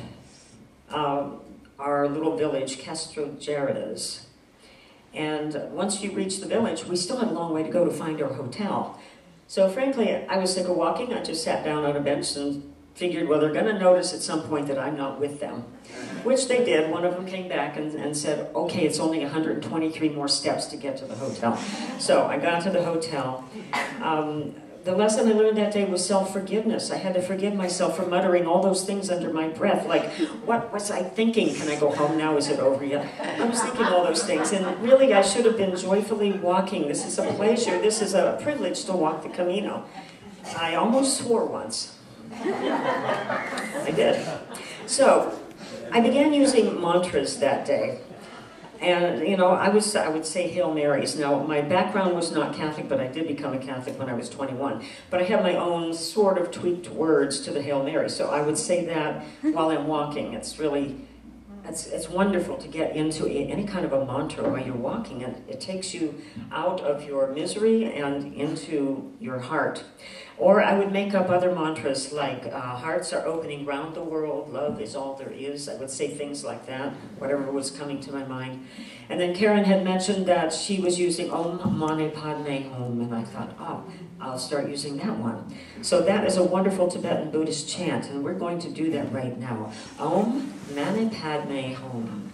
our little village, Castro Gerres. And once you reach the village, we still had a long way to go to find our hotel. So frankly, I was sick of walking. I just sat down on a bench and figured, well, they're going to notice at some point that I'm not with them. Which they did. One of them came back and said, okay, it's only 123 more steps to get to the hotel. So I got to the hotel. The lesson I learned that day was self-forgiveness. I had to forgive myself for muttering all those things under my breath, like, what was I thinking? Can I go home now? Is it over yet? I was thinking all those things, and really I should have been joyfully walking. This is a pleasure. This is a privilege to walk the Camino. I almost swore once. I did. So I began using mantras that day. And, you know, I would say Hail Marys. Now, my background was not Catholic, but I did become a Catholic when I was 21. But I have my own sort of tweaked words to the Hail Mary. So I would say that while I'm walking. It's really, it's wonderful to get into any kind of a mantra while you're walking. And it takes you out of your misery and into your heart. Or I would make up other mantras like, hearts are opening round the world, love is all there is. I would say things like that, whatever was coming to my mind. And then Karen had mentioned that she was using Om Mani Padme Hum, and I thought, oh, I'll start using that one. So that is a wonderful Tibetan Buddhist chant, and we're going to do that right now. Om Mani Padme Hum.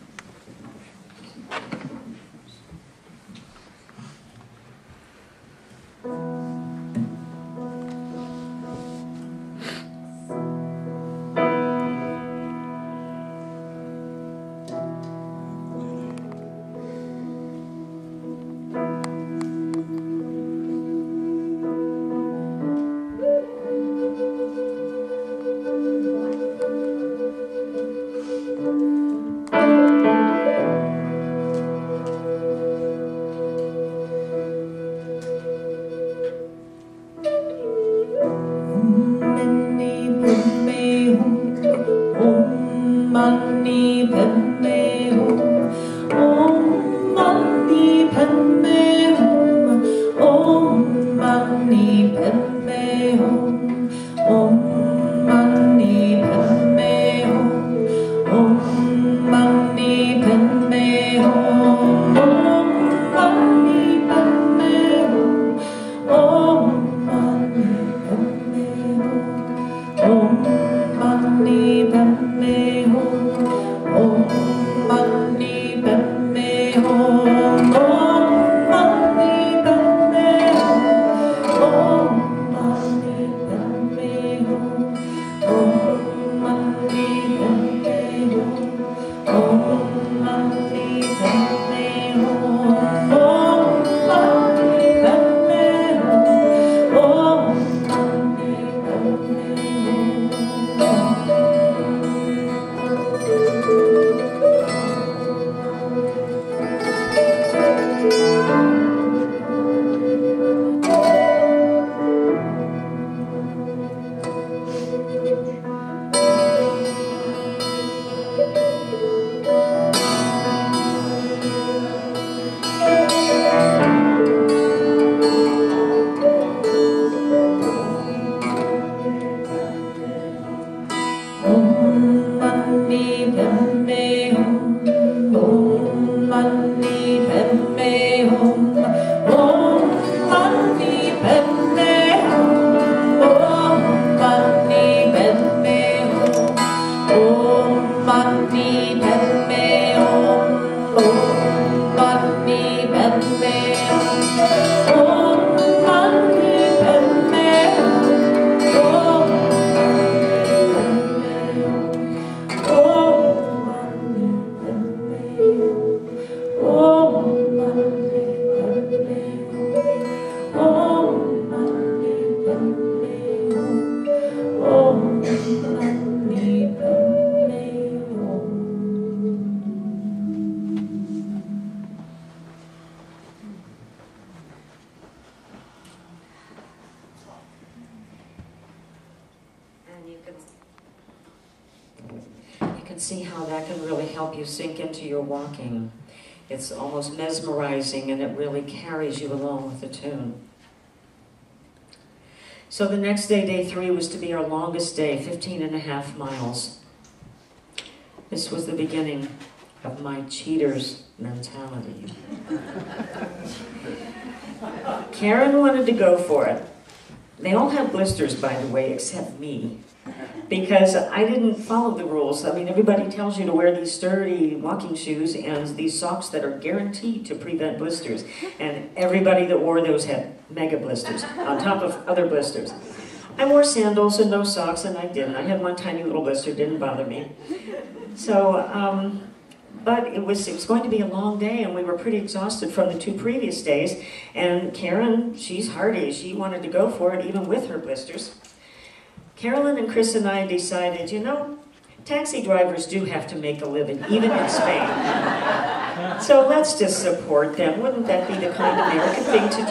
can see how that can really help you sink into your walking. It's almost mesmerizing, and it really carries you along with the tune. So the next day, day 3, was to be our longest day, 15.5 miles. This was the beginning of my cheater's mentality. Karen wanted to go for it. They all have blisters, by the way, except me, because I didn't follow the rules. I mean, everybody tells you to wear these sturdy walking shoes and these socks that are guaranteed to prevent blisters. And everybody that wore those had mega blisters on top of other blisters. I wore sandals and no socks, and I didn't. I had one tiny little blister, didn't bother me. So, but it was going to be a long day, and we were pretty exhausted from the 2 previous days. And Karen, she's hardy. She wanted to go for it, even with her blisters. Carolyn and Chris and I decided, you know, taxi drivers do have to make a living, even in Spain. So let's just support them. Wouldn't that be the kind of American thing to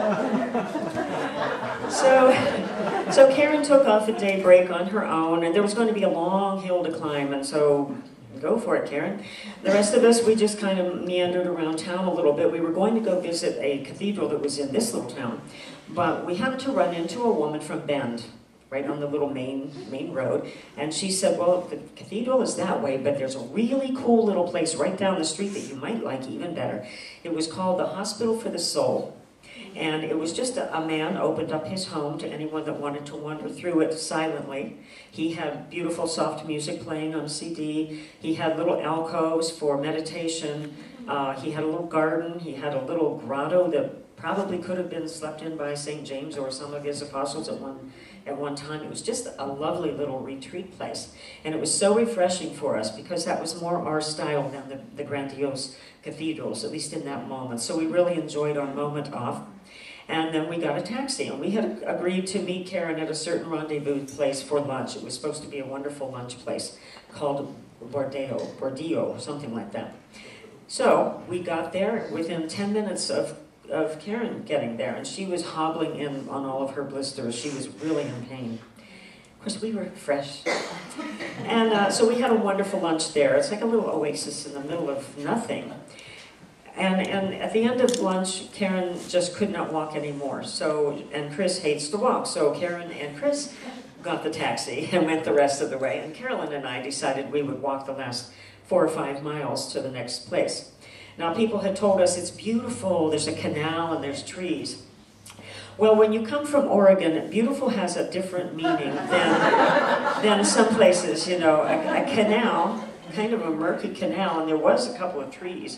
do? So Karen took off a day break on her own, and there was going to be a long hill to climb, and so go for it, Karen. The rest of us, we just kind of meandered around town a little bit. We were going to go visit a cathedral that was in this little town, but we happened to run into a woman from Bend, right on the little main road, and she said, well, the cathedral is that way, but there's a really cool little place right down the street that you might like even better. It was called the Hospital for the Soul, and it was just a man opened up his home to anyone that wanted to wander through it silently. He had beautiful soft music playing on a CD. He had little alcoves for meditation. He had a little garden. He had a little grotto that probably could have been slept in by St. James or some of his apostles at one time. It was just a lovely little retreat place. And it was so refreshing for us because that was more our style than the grandiose cathedrals, at least in that moment. So we really enjoyed our moment off. And then we got a taxi, and we had agreed to meet Karen at a certain rendezvous place for lunch. It was supposed to be a wonderful lunch place called Bordillo, something like that. So we got there within 10 minutes of Karen getting there, and she was hobbling in on all of her blisters. She was really in pain. Of course, we were fresh. And so we had a wonderful lunch there. It's like a little oasis in the middle of nothing. And at the end of lunch, Karen just could not walk anymore. And Chris hates to walk. So Karen and Chris got the taxi and went the rest of the way. And Carolyn and I decided we would walk the last 4 or 5 miles to the next place. Now, people had told us it's beautiful. There's a canal and there's trees. Well, when you come from Oregon, beautiful has a different meaning than some places. You know, a canal, kind of a murky canal, and there was a couple of trees.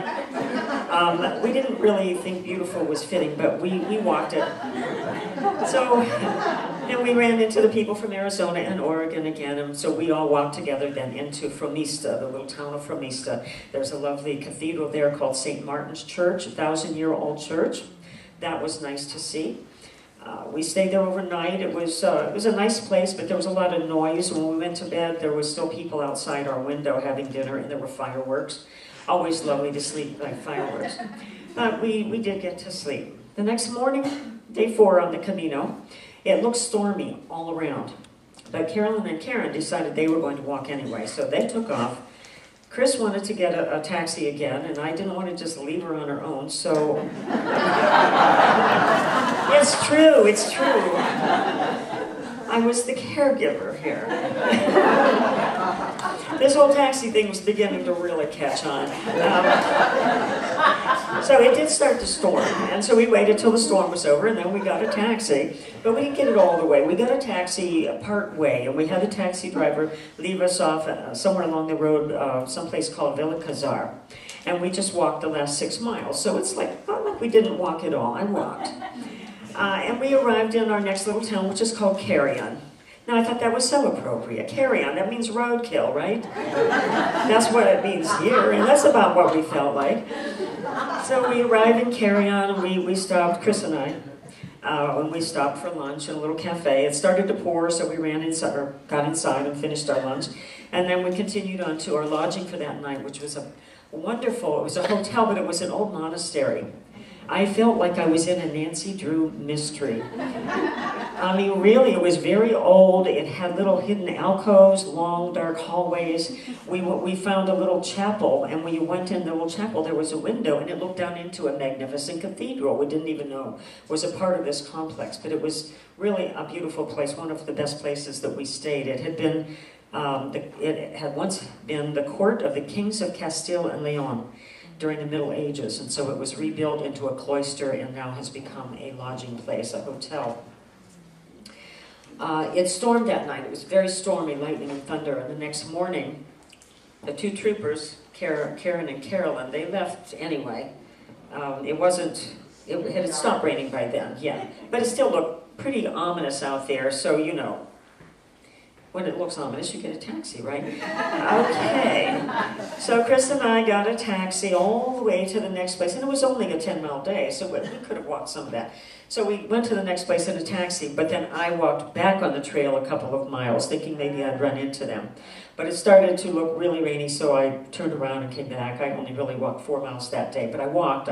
We didn't really think beautiful was fitting, but we walked it. So, and we ran into the people from Arizona and Oregon again, and so we all walked together then into Framista, the little town of Framista. There's a lovely cathedral there called St. Martin's Church, a 1,000-year-old church. That was nice to see. We stayed there overnight. It was a nice place, but there was a lot of noise. When we went to bed, there was still people outside our window having dinner, and there were fireworks. Always lovely to sleep by fireworks. But we did get to sleep. The next morning, day 4 on the Camino, it looked stormy all around. But Carolyn and Karen decided they were going to walk anyway, so they took off. Chris wanted to get a taxi again, and I didn't want to just leave her on her own, so... It's true, it's true. I was the caregiver here. This whole taxi thing was beginning to really catch on. So it did start to storm, and so we waited till the storm was over, and then we got a taxi. But we didn't get it all the way. We got a taxi part way, and we had a taxi driver leave us off somewhere along the road, someplace called Villa Cazar. And we just walked the last 6 miles. So it's like, oh, we didn't walk at all. I walked. And we arrived in our next little town, which is called Carrion. Now, I thought that was so appropriate. Carrion, that means roadkill, right? That's what it means here, and that's about what we felt like. So we arrived in Carrion, and we stopped, Chris and I, and we stopped for lunch in a little cafe. It started to pour, so we ran inside, or got inside and finished our lunch. And then we continued on to our lodging for that night, which was a wonderful, it was a hotel, but it was an old monastery. I felt like I was in a Nancy Drew mystery. I mean, really, it was very old. It had little hidden alcoves, long, dark hallways. We found a little chapel, and when you went in the little chapel, there was a window, and it looked down into a magnificent cathedral we didn't even know was a part of this complex. But it was really a beautiful place, one of the best places that we stayed. It had been, it had once been the court of the kings of Castile and Leon during the Middle Ages, and so it was rebuilt into a cloister and now has become a lodging place, a hotel. It stormed that night. It was very stormy, lightning and thunder, and the next morning, the two troopers, Karen and Carolyn, they left anyway. It had stopped raining by then, yeah, but it still looked pretty ominous out there, so you know, when it looks ominous, you get a taxi, right? Okay. So Chris and I got a taxi all the way to the next place, and it was only a 10-mile day, so we could have walked some of that. So we went to the next place in a taxi, but then I walked back on the trail a couple of miles, thinking maybe I'd run into them. But it started to look really rainy, so I turned around and came back. I only really walked 4 miles that day, but I walked.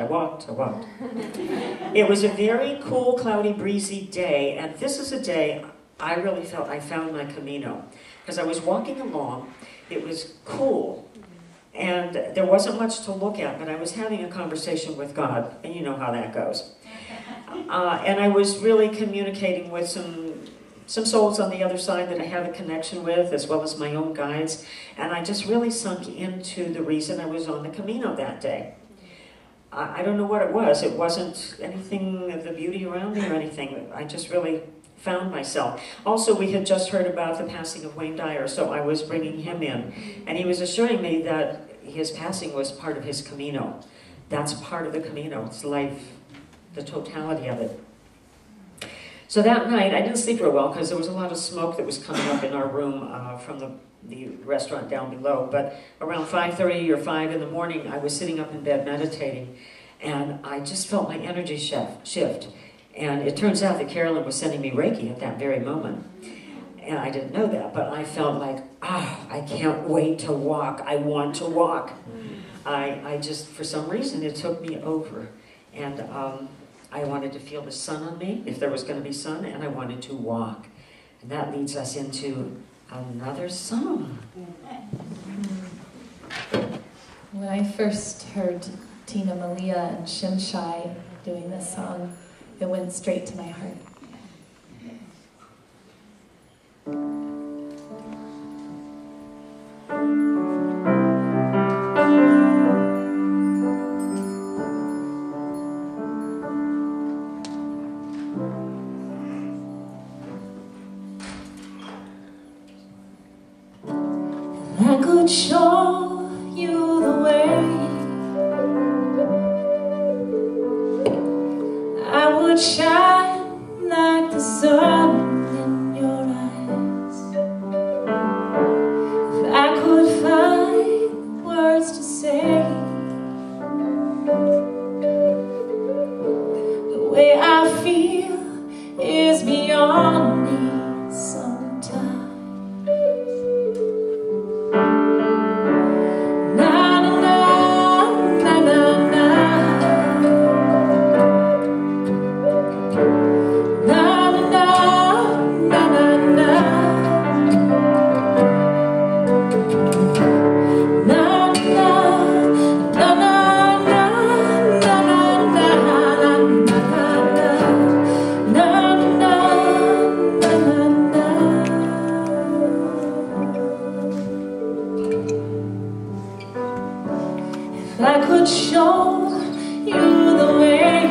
It was a very cool, cloudy, breezy day, and this is a day I really felt I found my Camino, because I was walking along, it was cool, and there wasn't much to look at, but I was having a conversation with God, and you know how that goes. And I was really communicating with some souls on the other side that I have a connection with, as well as my own guides, and I just really sunk into the reason I was on the Camino that day. I don't know what it was. It wasn't anything of the beauty around me or anything. I just really found myself. Also, we had just heard about the passing of Wayne Dyer, so I was bringing him in. And he was assuring me that his passing was part of his Camino. That's part of the Camino. It's life, the totality of it. So that night, I didn't sleep real well because there was a lot of smoke that was coming up in our room from the restaurant down below. But around 5:30 or 5 in the morning, I was sitting up in bed meditating, and I just felt my energy shift. And it turns out that Carolyn was sending me Reiki at that very moment. And I didn't know that, but I felt like, I can't wait to walk. I want to walk. I just, for some reason, it took me over. And I wanted to feel the sun on me, if there was going to be sun, and I wanted to walk. And that leads us into another song. When I first heard Tina Malia and Shimshai doing this song, it went straight to my heart. I could show you the way, I would shine like the sun in your eyes. If I could find words to say the way I feel is beyond me sometimes. I could show you the way,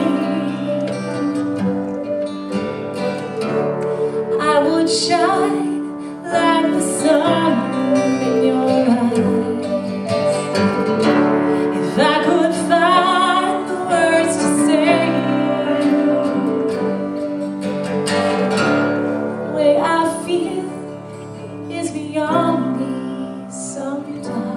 I would shine like the sun in your eyes. If I could find the words to say the way I feel is beyond me sometimes.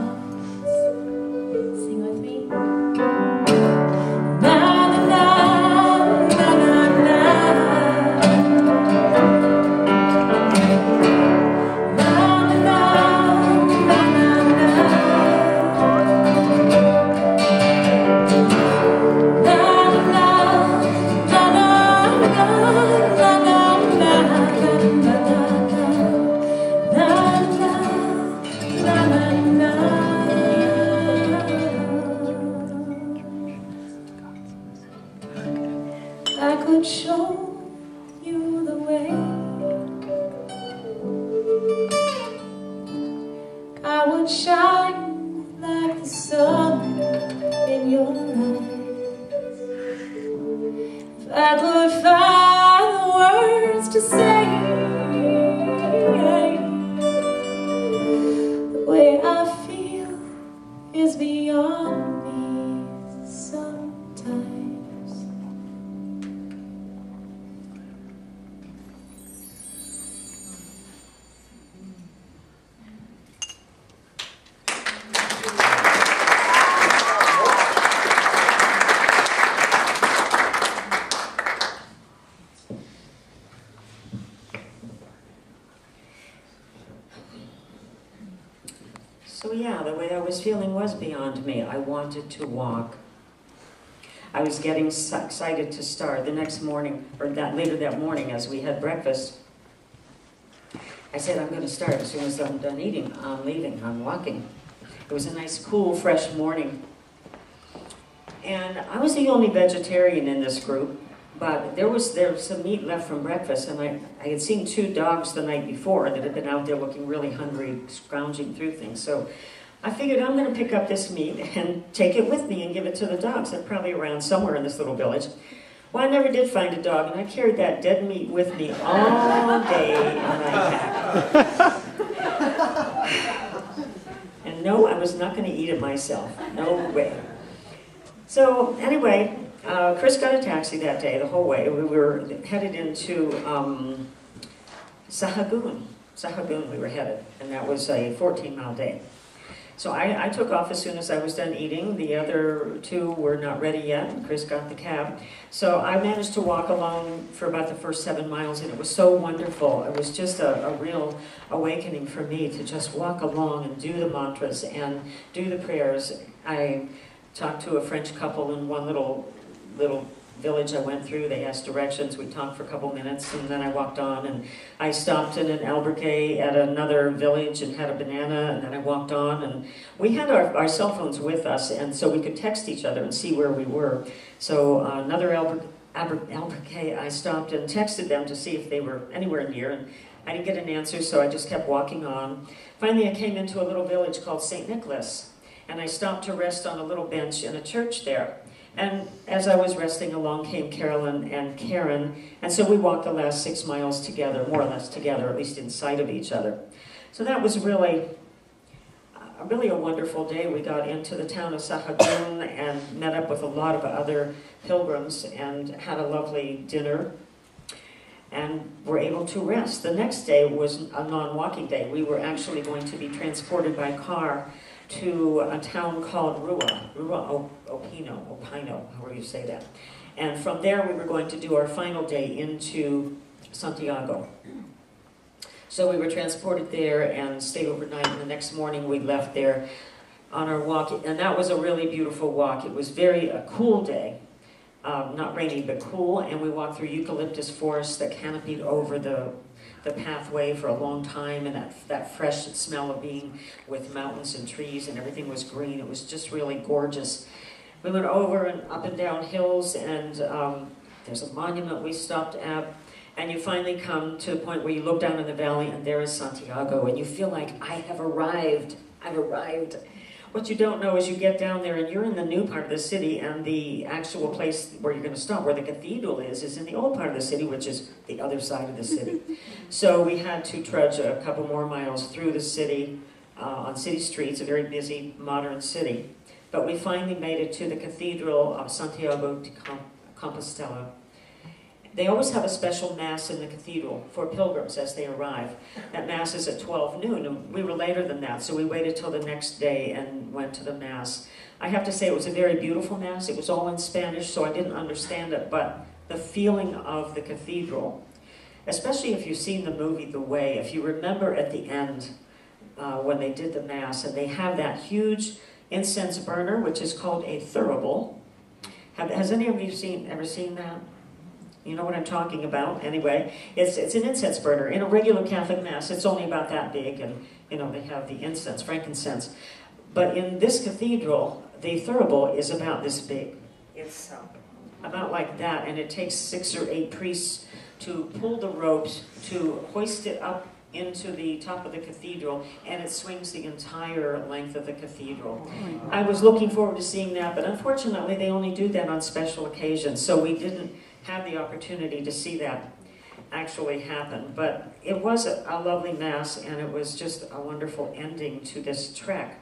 So yeah, the way I was feeling was beyond me. I wanted to walk. I was getting excited to start the next morning, or later that morning as we had breakfast. I said, I'm going to start as soon as I'm done eating. I'm leaving, I'm walking. It was a nice, cool, fresh morning. And I was the only vegetarian in this group, but there was some meat left from breakfast, and I had seen 2 dogs the night before that had been out there looking really hungry, scrounging through things. So I figured I'm going to pick up this meat and take it with me and give it to the dogs. They're probably around somewhere in this little village. Well, I never did find a dog, and I carried that dead meat with me all day in my pack. And no, I was not going to eat it myself. No way. So anyway, Chris got a taxi that day the whole way. We were headed into Sahagun. Sahagun we were headed, and that was a 14-mile day. So I took off as soon as I was done eating. The other 2 were not ready yet, and Chris got the cab. So I managed to walk along for about the first 7 miles, and it was so wonderful. It was just a real awakening for me to just walk along and do the mantras and do the prayers. I talked to a French couple in one little village I went through. They asked directions. We talked for a couple minutes, and then I walked on, and I stopped in an albergue at another village and had a banana, and then I walked on, and we had our cell phones with us, and so we could text each other and see where we were. So another albergue, I stopped and texted them to see if they were anywhere near, and I didn't get an answer, so I just kept walking on. Finally, I came into a little village called St. Nicholas, and I stopped to rest on a little bench in a church there. And as I was resting along came Carolyn and Karen, and so we walked the last 6 miles together, more or less together, at least in sight of each other. So that was really a wonderful day. We got into the town of Sahagun and met up with a lot of other pilgrims and had a lovely dinner and were able to rest. The next day was a non-walking day. We were actually going to be transported by car to a town called Opino, however you say that. And from there we were going to do our final day into Santiago. So we were transported there and stayed overnight, and the next morning we left there on our walk. And that was a really beautiful walk. It was a cool day, not rainy, but cool, and we walked through eucalyptus forest that canopied over the pathway for a long time, and that fresh smell of being with mountains and trees, and everything was green. It was just really gorgeous. We went over and up and down hills, and there's a monument we stopped at, and you finally come to the point where you look down in the valley, and there is Santiago, and you feel like, I have arrived. I've arrived. What you don't know is you get down there and you're in the new part of the city, and the actual place where you're going to stop, where the cathedral is in the old part of the city, which is the other side of the city. So we had to trudge a couple more miles through the city on city streets, a very busy modern city. But we finally made it to the Cathedral of Santiago de Compostela. They always have a special mass in the cathedral for pilgrims as they arrive. That mass is at 12 noon, and we were later than that, so we waited till the next day and went to the mass. I have to say it was a very beautiful mass. It was all in Spanish, so I didn't understand it, but the feeling of the cathedral, especially if you've seen the movie The Way, if you remember at the end when they did the mass, and they have that huge incense burner, which is called a thurible. Has any of you ever seen that? You know what I'm talking about. Anyway, it's an incense burner. In a regular Catholic Mass, it's only about that big, and they have the incense, frankincense. But in this cathedral, the thurible is about this big. It's about like that, and it takes 6 or 8 priests to pull the ropes to hoist it up into the top of the cathedral, and it swings the entire length of the cathedral. I was looking forward to seeing that, but unfortunately they only do that on special occasions, so we didn't have the opportunity to see that actually happen. But it was a lovely Mass, and it was just a wonderful ending to this trek.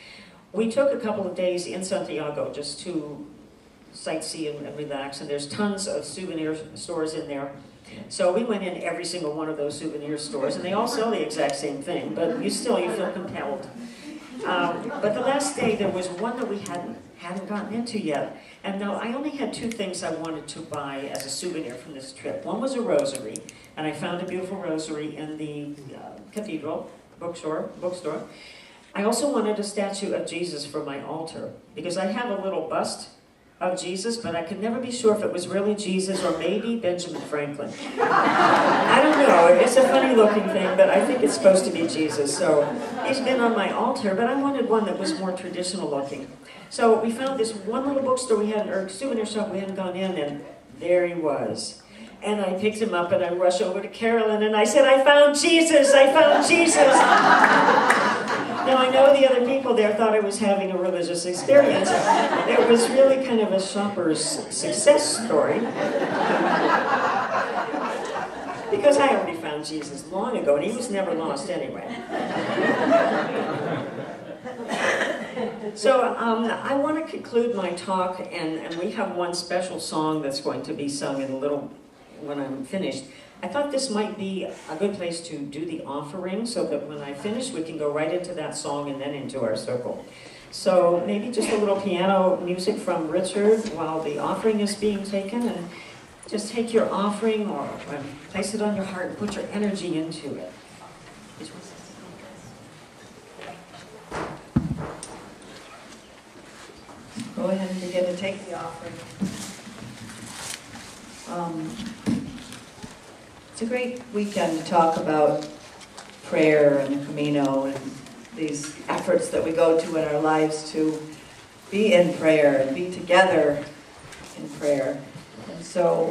We took a couple of days in Santiago just to sightsee and relax, and there's tons of souvenir stores in there. So we went in every single one of those souvenir stores, and they all sell the exact same thing, but you feel compelled. But the last day, there was one that we hadn't gotten into yet. And now I only had 2 things I wanted to buy as a souvenir from this trip. One was a rosary, and I found a beautiful rosary in the cathedral bookstore. I also wanted a statue of Jesus for my altar, because I have a little bust of Jesus, but I could never be sure if it was really Jesus or maybe Benjamin Franklin. I don't know, it's a funny looking thing, but I think it's supposed to be Jesus. So he's been on my altar, but I wanted one that was more traditional looking. So we found this one little bookstore we had, or souvenir shop we hadn't gone in, and there he was. And I picked him up and I rushed over to Carolyn and I said, I found Jesus, I found Jesus. Now I know the other people there thought I was having a religious experience. It was really kind of a shopper's success story. Because I already found Jesus long ago and he was never lost anyway. So I want to conclude my talk, and we have one special song that's going to be sung in a little when I'm finished. I thought this might be a good place to do the offering so that when I finish we can go right into that song and then into our circle. So maybe just a little piano music from Richard while the offering is being taken, and just take your offering or place it on your heart and put your energy into it. Go ahead and begin to take the offering. It's a great weekend to talk about prayer and the Camino and these efforts that we go to in our lives to be in prayer and be together in prayer. And so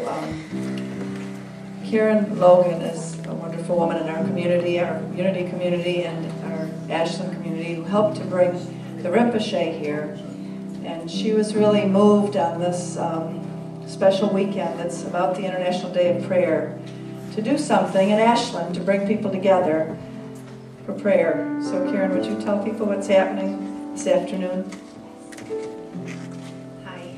Karen Logan is a wonderful woman in our community, our Unity community and our Ashland community, who helped to bring the Rinpoche here. And she was really moved on this special weekend that's about the International Day of Prayer to do something in Ashland to bring people together for prayer. So Karen, would you tell people what's happening this afternoon? Hi.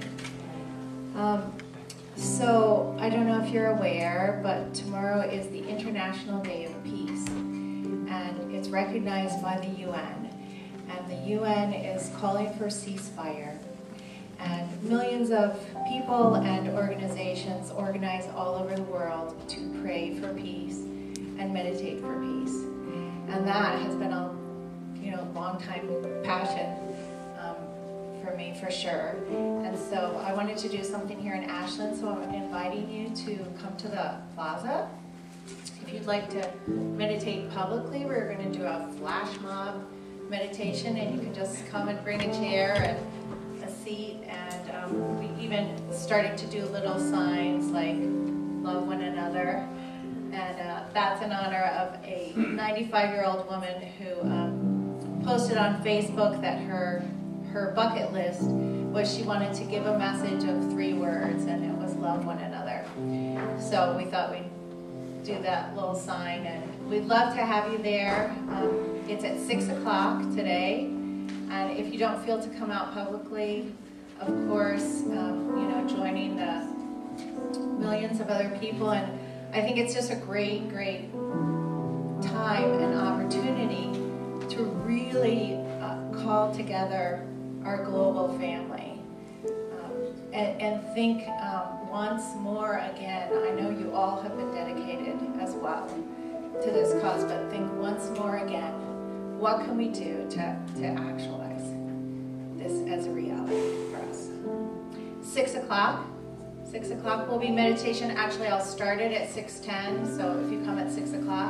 So I don't know if you're aware, but tomorrow is the International Day of Peace, and it's recognized by the UN. And the UN is calling for ceasefire. And millions of people and organizations organize all over the world to pray for peace and meditate for peace. And that has been a long time passion for me, for sure. And so I wanted to do something here in Ashland, so I'm inviting you to come to the plaza. If you'd like to meditate publicly, we're going to do a flash mob meditation, and you can just come and bring a chair and a seat, and we even started to do little signs like love one another, and that's in honor of a 95-year-old woman who posted on Facebook that her bucket list was she wanted to give a message of 3 words, and it was love one another. So we thought we'd do that little sign, and we'd love to have you there. It's at 6 o'clock today, and if you don't feel to come out publicly, of course, joining the millions of other people, and I think it's just a great, great time and opportunity to really call together our global family and think once more again. I know you all have been dedicated as well to this cause, but think once more again, what can we do to actualize this as a reality for us? 6 o'clock. 6 o'clock will be meditation. Actually, I'll start it at 6:10, so if you come at 6 o'clock,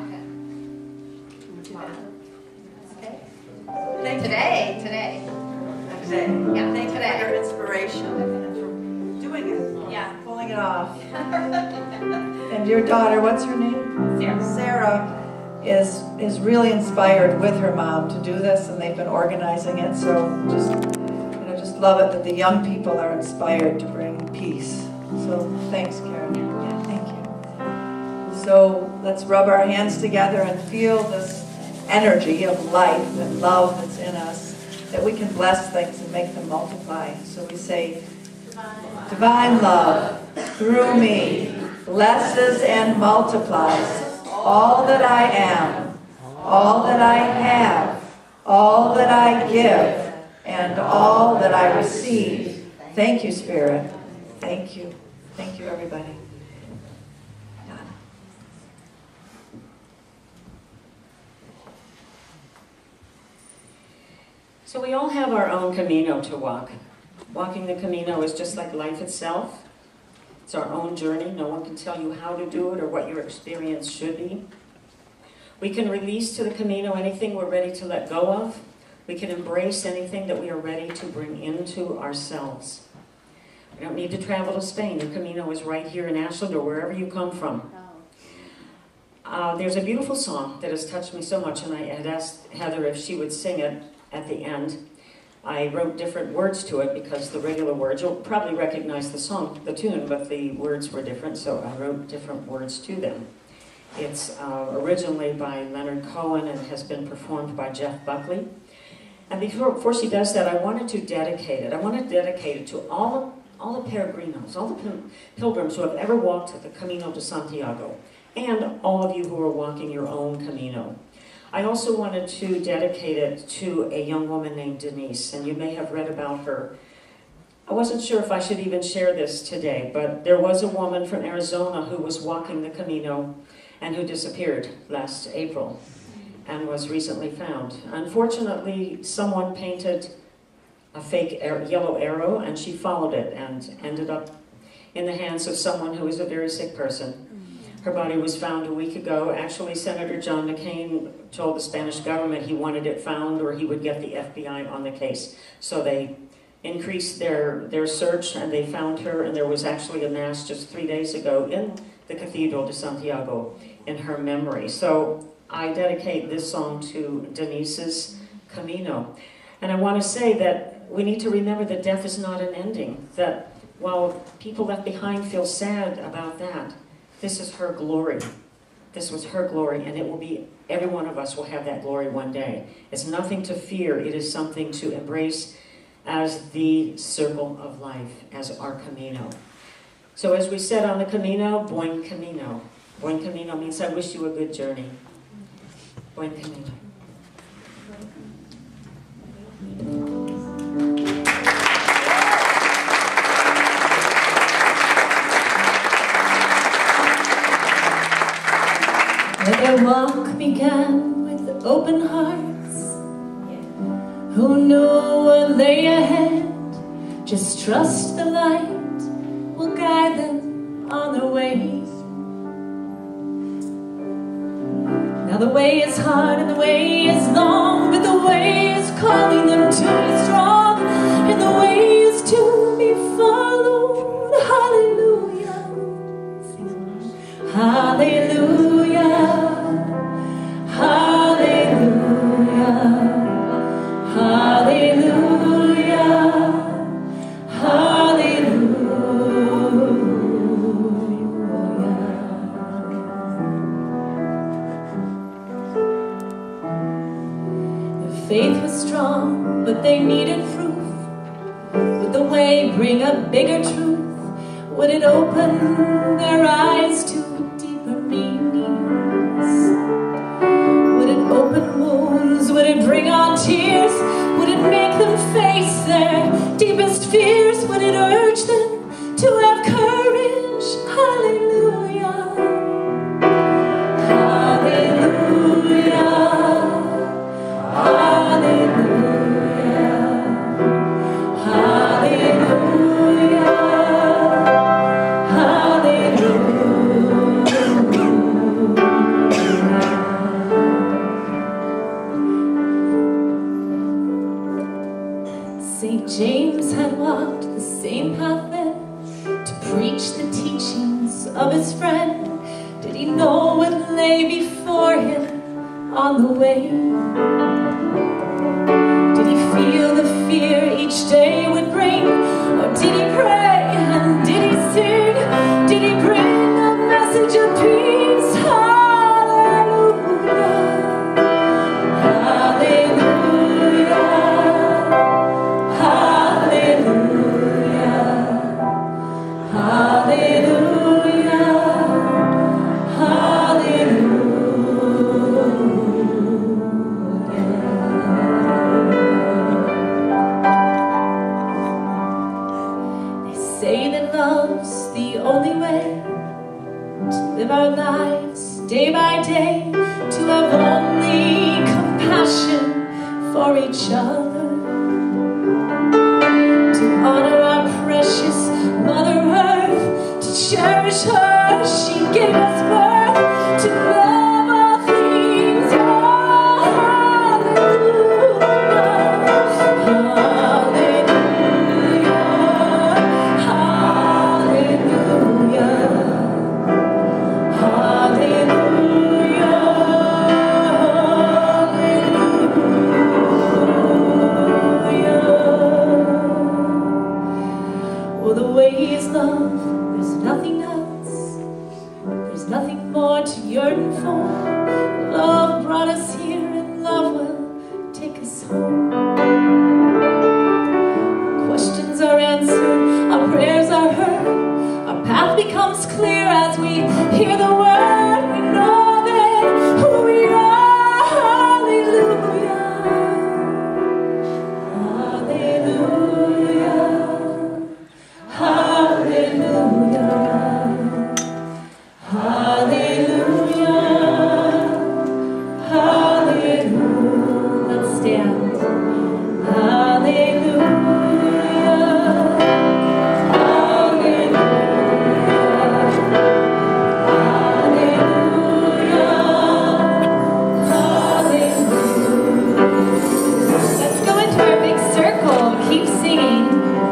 okay? Today. Yeah, Thank you today. for your inspiration and for doing it. Yeah. Pulling it off. And your daughter, what's her name? Sarah is really inspired with her mom to do this, and they've been organizing it. So just love it that the young people are inspired to bring peace. So thanks, Karen. Yeah, thank you. So let's rub our hands together and feel this energy of life and love that's in us, that we can bless things and make them multiply. So we say, divine love through me blesses and multiplies all that I am, all that I have, all that I give, and all that I receive. Thank you, Spirit. Thank you. Thank you, everybody. Donna. So we all have our own Camino to walk. Walking the Camino is just like life itself. It's our own journey. No one can tell you how to do it or what your experience should be. We can release to the Camino anything we're ready to let go of. We can embrace anything that we are ready to bring into ourselves. We don't need to travel to Spain. The Camino is right here in Ashland or wherever you come from. There's a beautiful song that has touched me so much, and I had asked Heather if she would sing it at the end. I wrote different words to it because the regular words, you'll probably recognize the song, the tune, but the words were different, so I wrote different words to them. It's originally by Leonard Cohen and has been performed by Jeff Buckley. And before she does that, I wanted to dedicate it. I want to dedicate it to all the peregrinos, all the pilgrims who have ever walked the Camino de Santiago, and all of you who are walking your own Camino. I also wanted to dedicate it to a young woman named Denise, and you may have read about her. I wasn't sure if I should even share this today, but there was a woman from Arizona who was walking the Camino and who disappeared last April and was recently found. Unfortunately, someone painted a fake yellow arrow, and she followed it and ended up in the hands of someone who was a very sick person. Her body was found a week ago. Actually, Senator John McCain told the Spanish government he wanted it found or he would get the FBI on the case. So they increased their search and they found her, and there was actually a mass just 3 days ago in the Cathedral de Santiago in her memory. So I dedicate this song to Denise's Camino. And I want to say that we need to remember that death is not an ending, that while people left behind feel sad about that, this is her glory. This was her glory, and it will be, every one of us will have that glory one day. It's nothing to fear. It is something to embrace as the circle of life, as our Camino. So as we said on the Camino, buen Camino. Buen Camino means I wish you a good journey. Buen Camino. Their walk began with open hearts, who knew what lay ahead. Just trust the light will guide them on their way. Now the way is hard and the way is long, but the way is calling them to be strong, and the way is to be followed. Hallelujah. Hallelujah. Hallelujah, hallelujah, hallelujah. Their faith was strong, but they needed proof. Would the way bring a bigger truth? Would it open their eyes to deeper meanings? Open wounds, would it bring on tears? Would it make them face their deepest fears? Would it urge them to have courage? Hallelujah. Hallelujah. Hallelujah. Hallelujah. James had walked the same path then to preach the teachings of his friend. Did he know what lay before him on the way? Did he feel the fear each day would bring? Or did he pray and did he sing? Did he bring a message of peace? Hallelujah. Hallelujah. Our lives day by day, to have only compassion for each other. honor our precious Mother Earth, to cherish her. She gave us birth to love all things. Oh, to yearn for. Love brought us here, and love will take us home. Questions are answered, our prayers are heard, our path becomes clear as we hear the word. We know that who we are. Hallelujah, hallelujah, hallelujah, hallelujah. Hallelujah. Let's stand. Hallelujah. Hallelujah. Hallelujah. Hallelujah. Let's go into our big circle. Keep singing.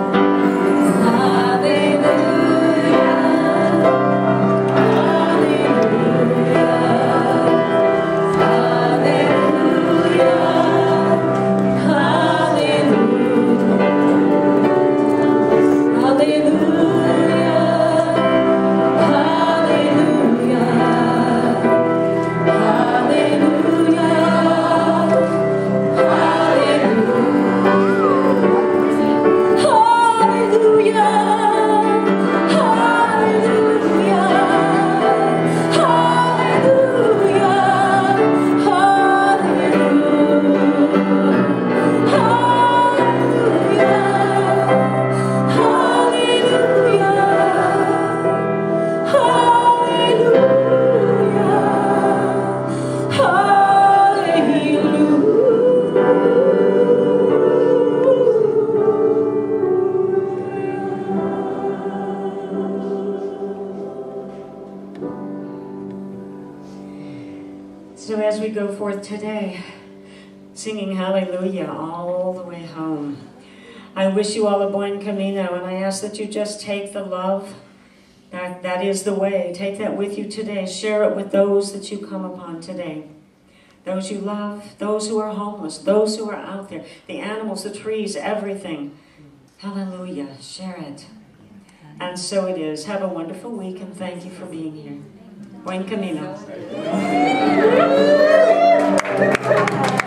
So as we go forth today, singing hallelujah all the way home, I wish you all a buen camino, and I ask that you just take the love. That is the way. Take that with you today. Share it with those that you come upon today. Those you love, those who are homeless, those who are out there, the animals, the trees, everything. Hallelujah. Share it. And so it is. Have a wonderful week, and thank you for being here. Buen camino.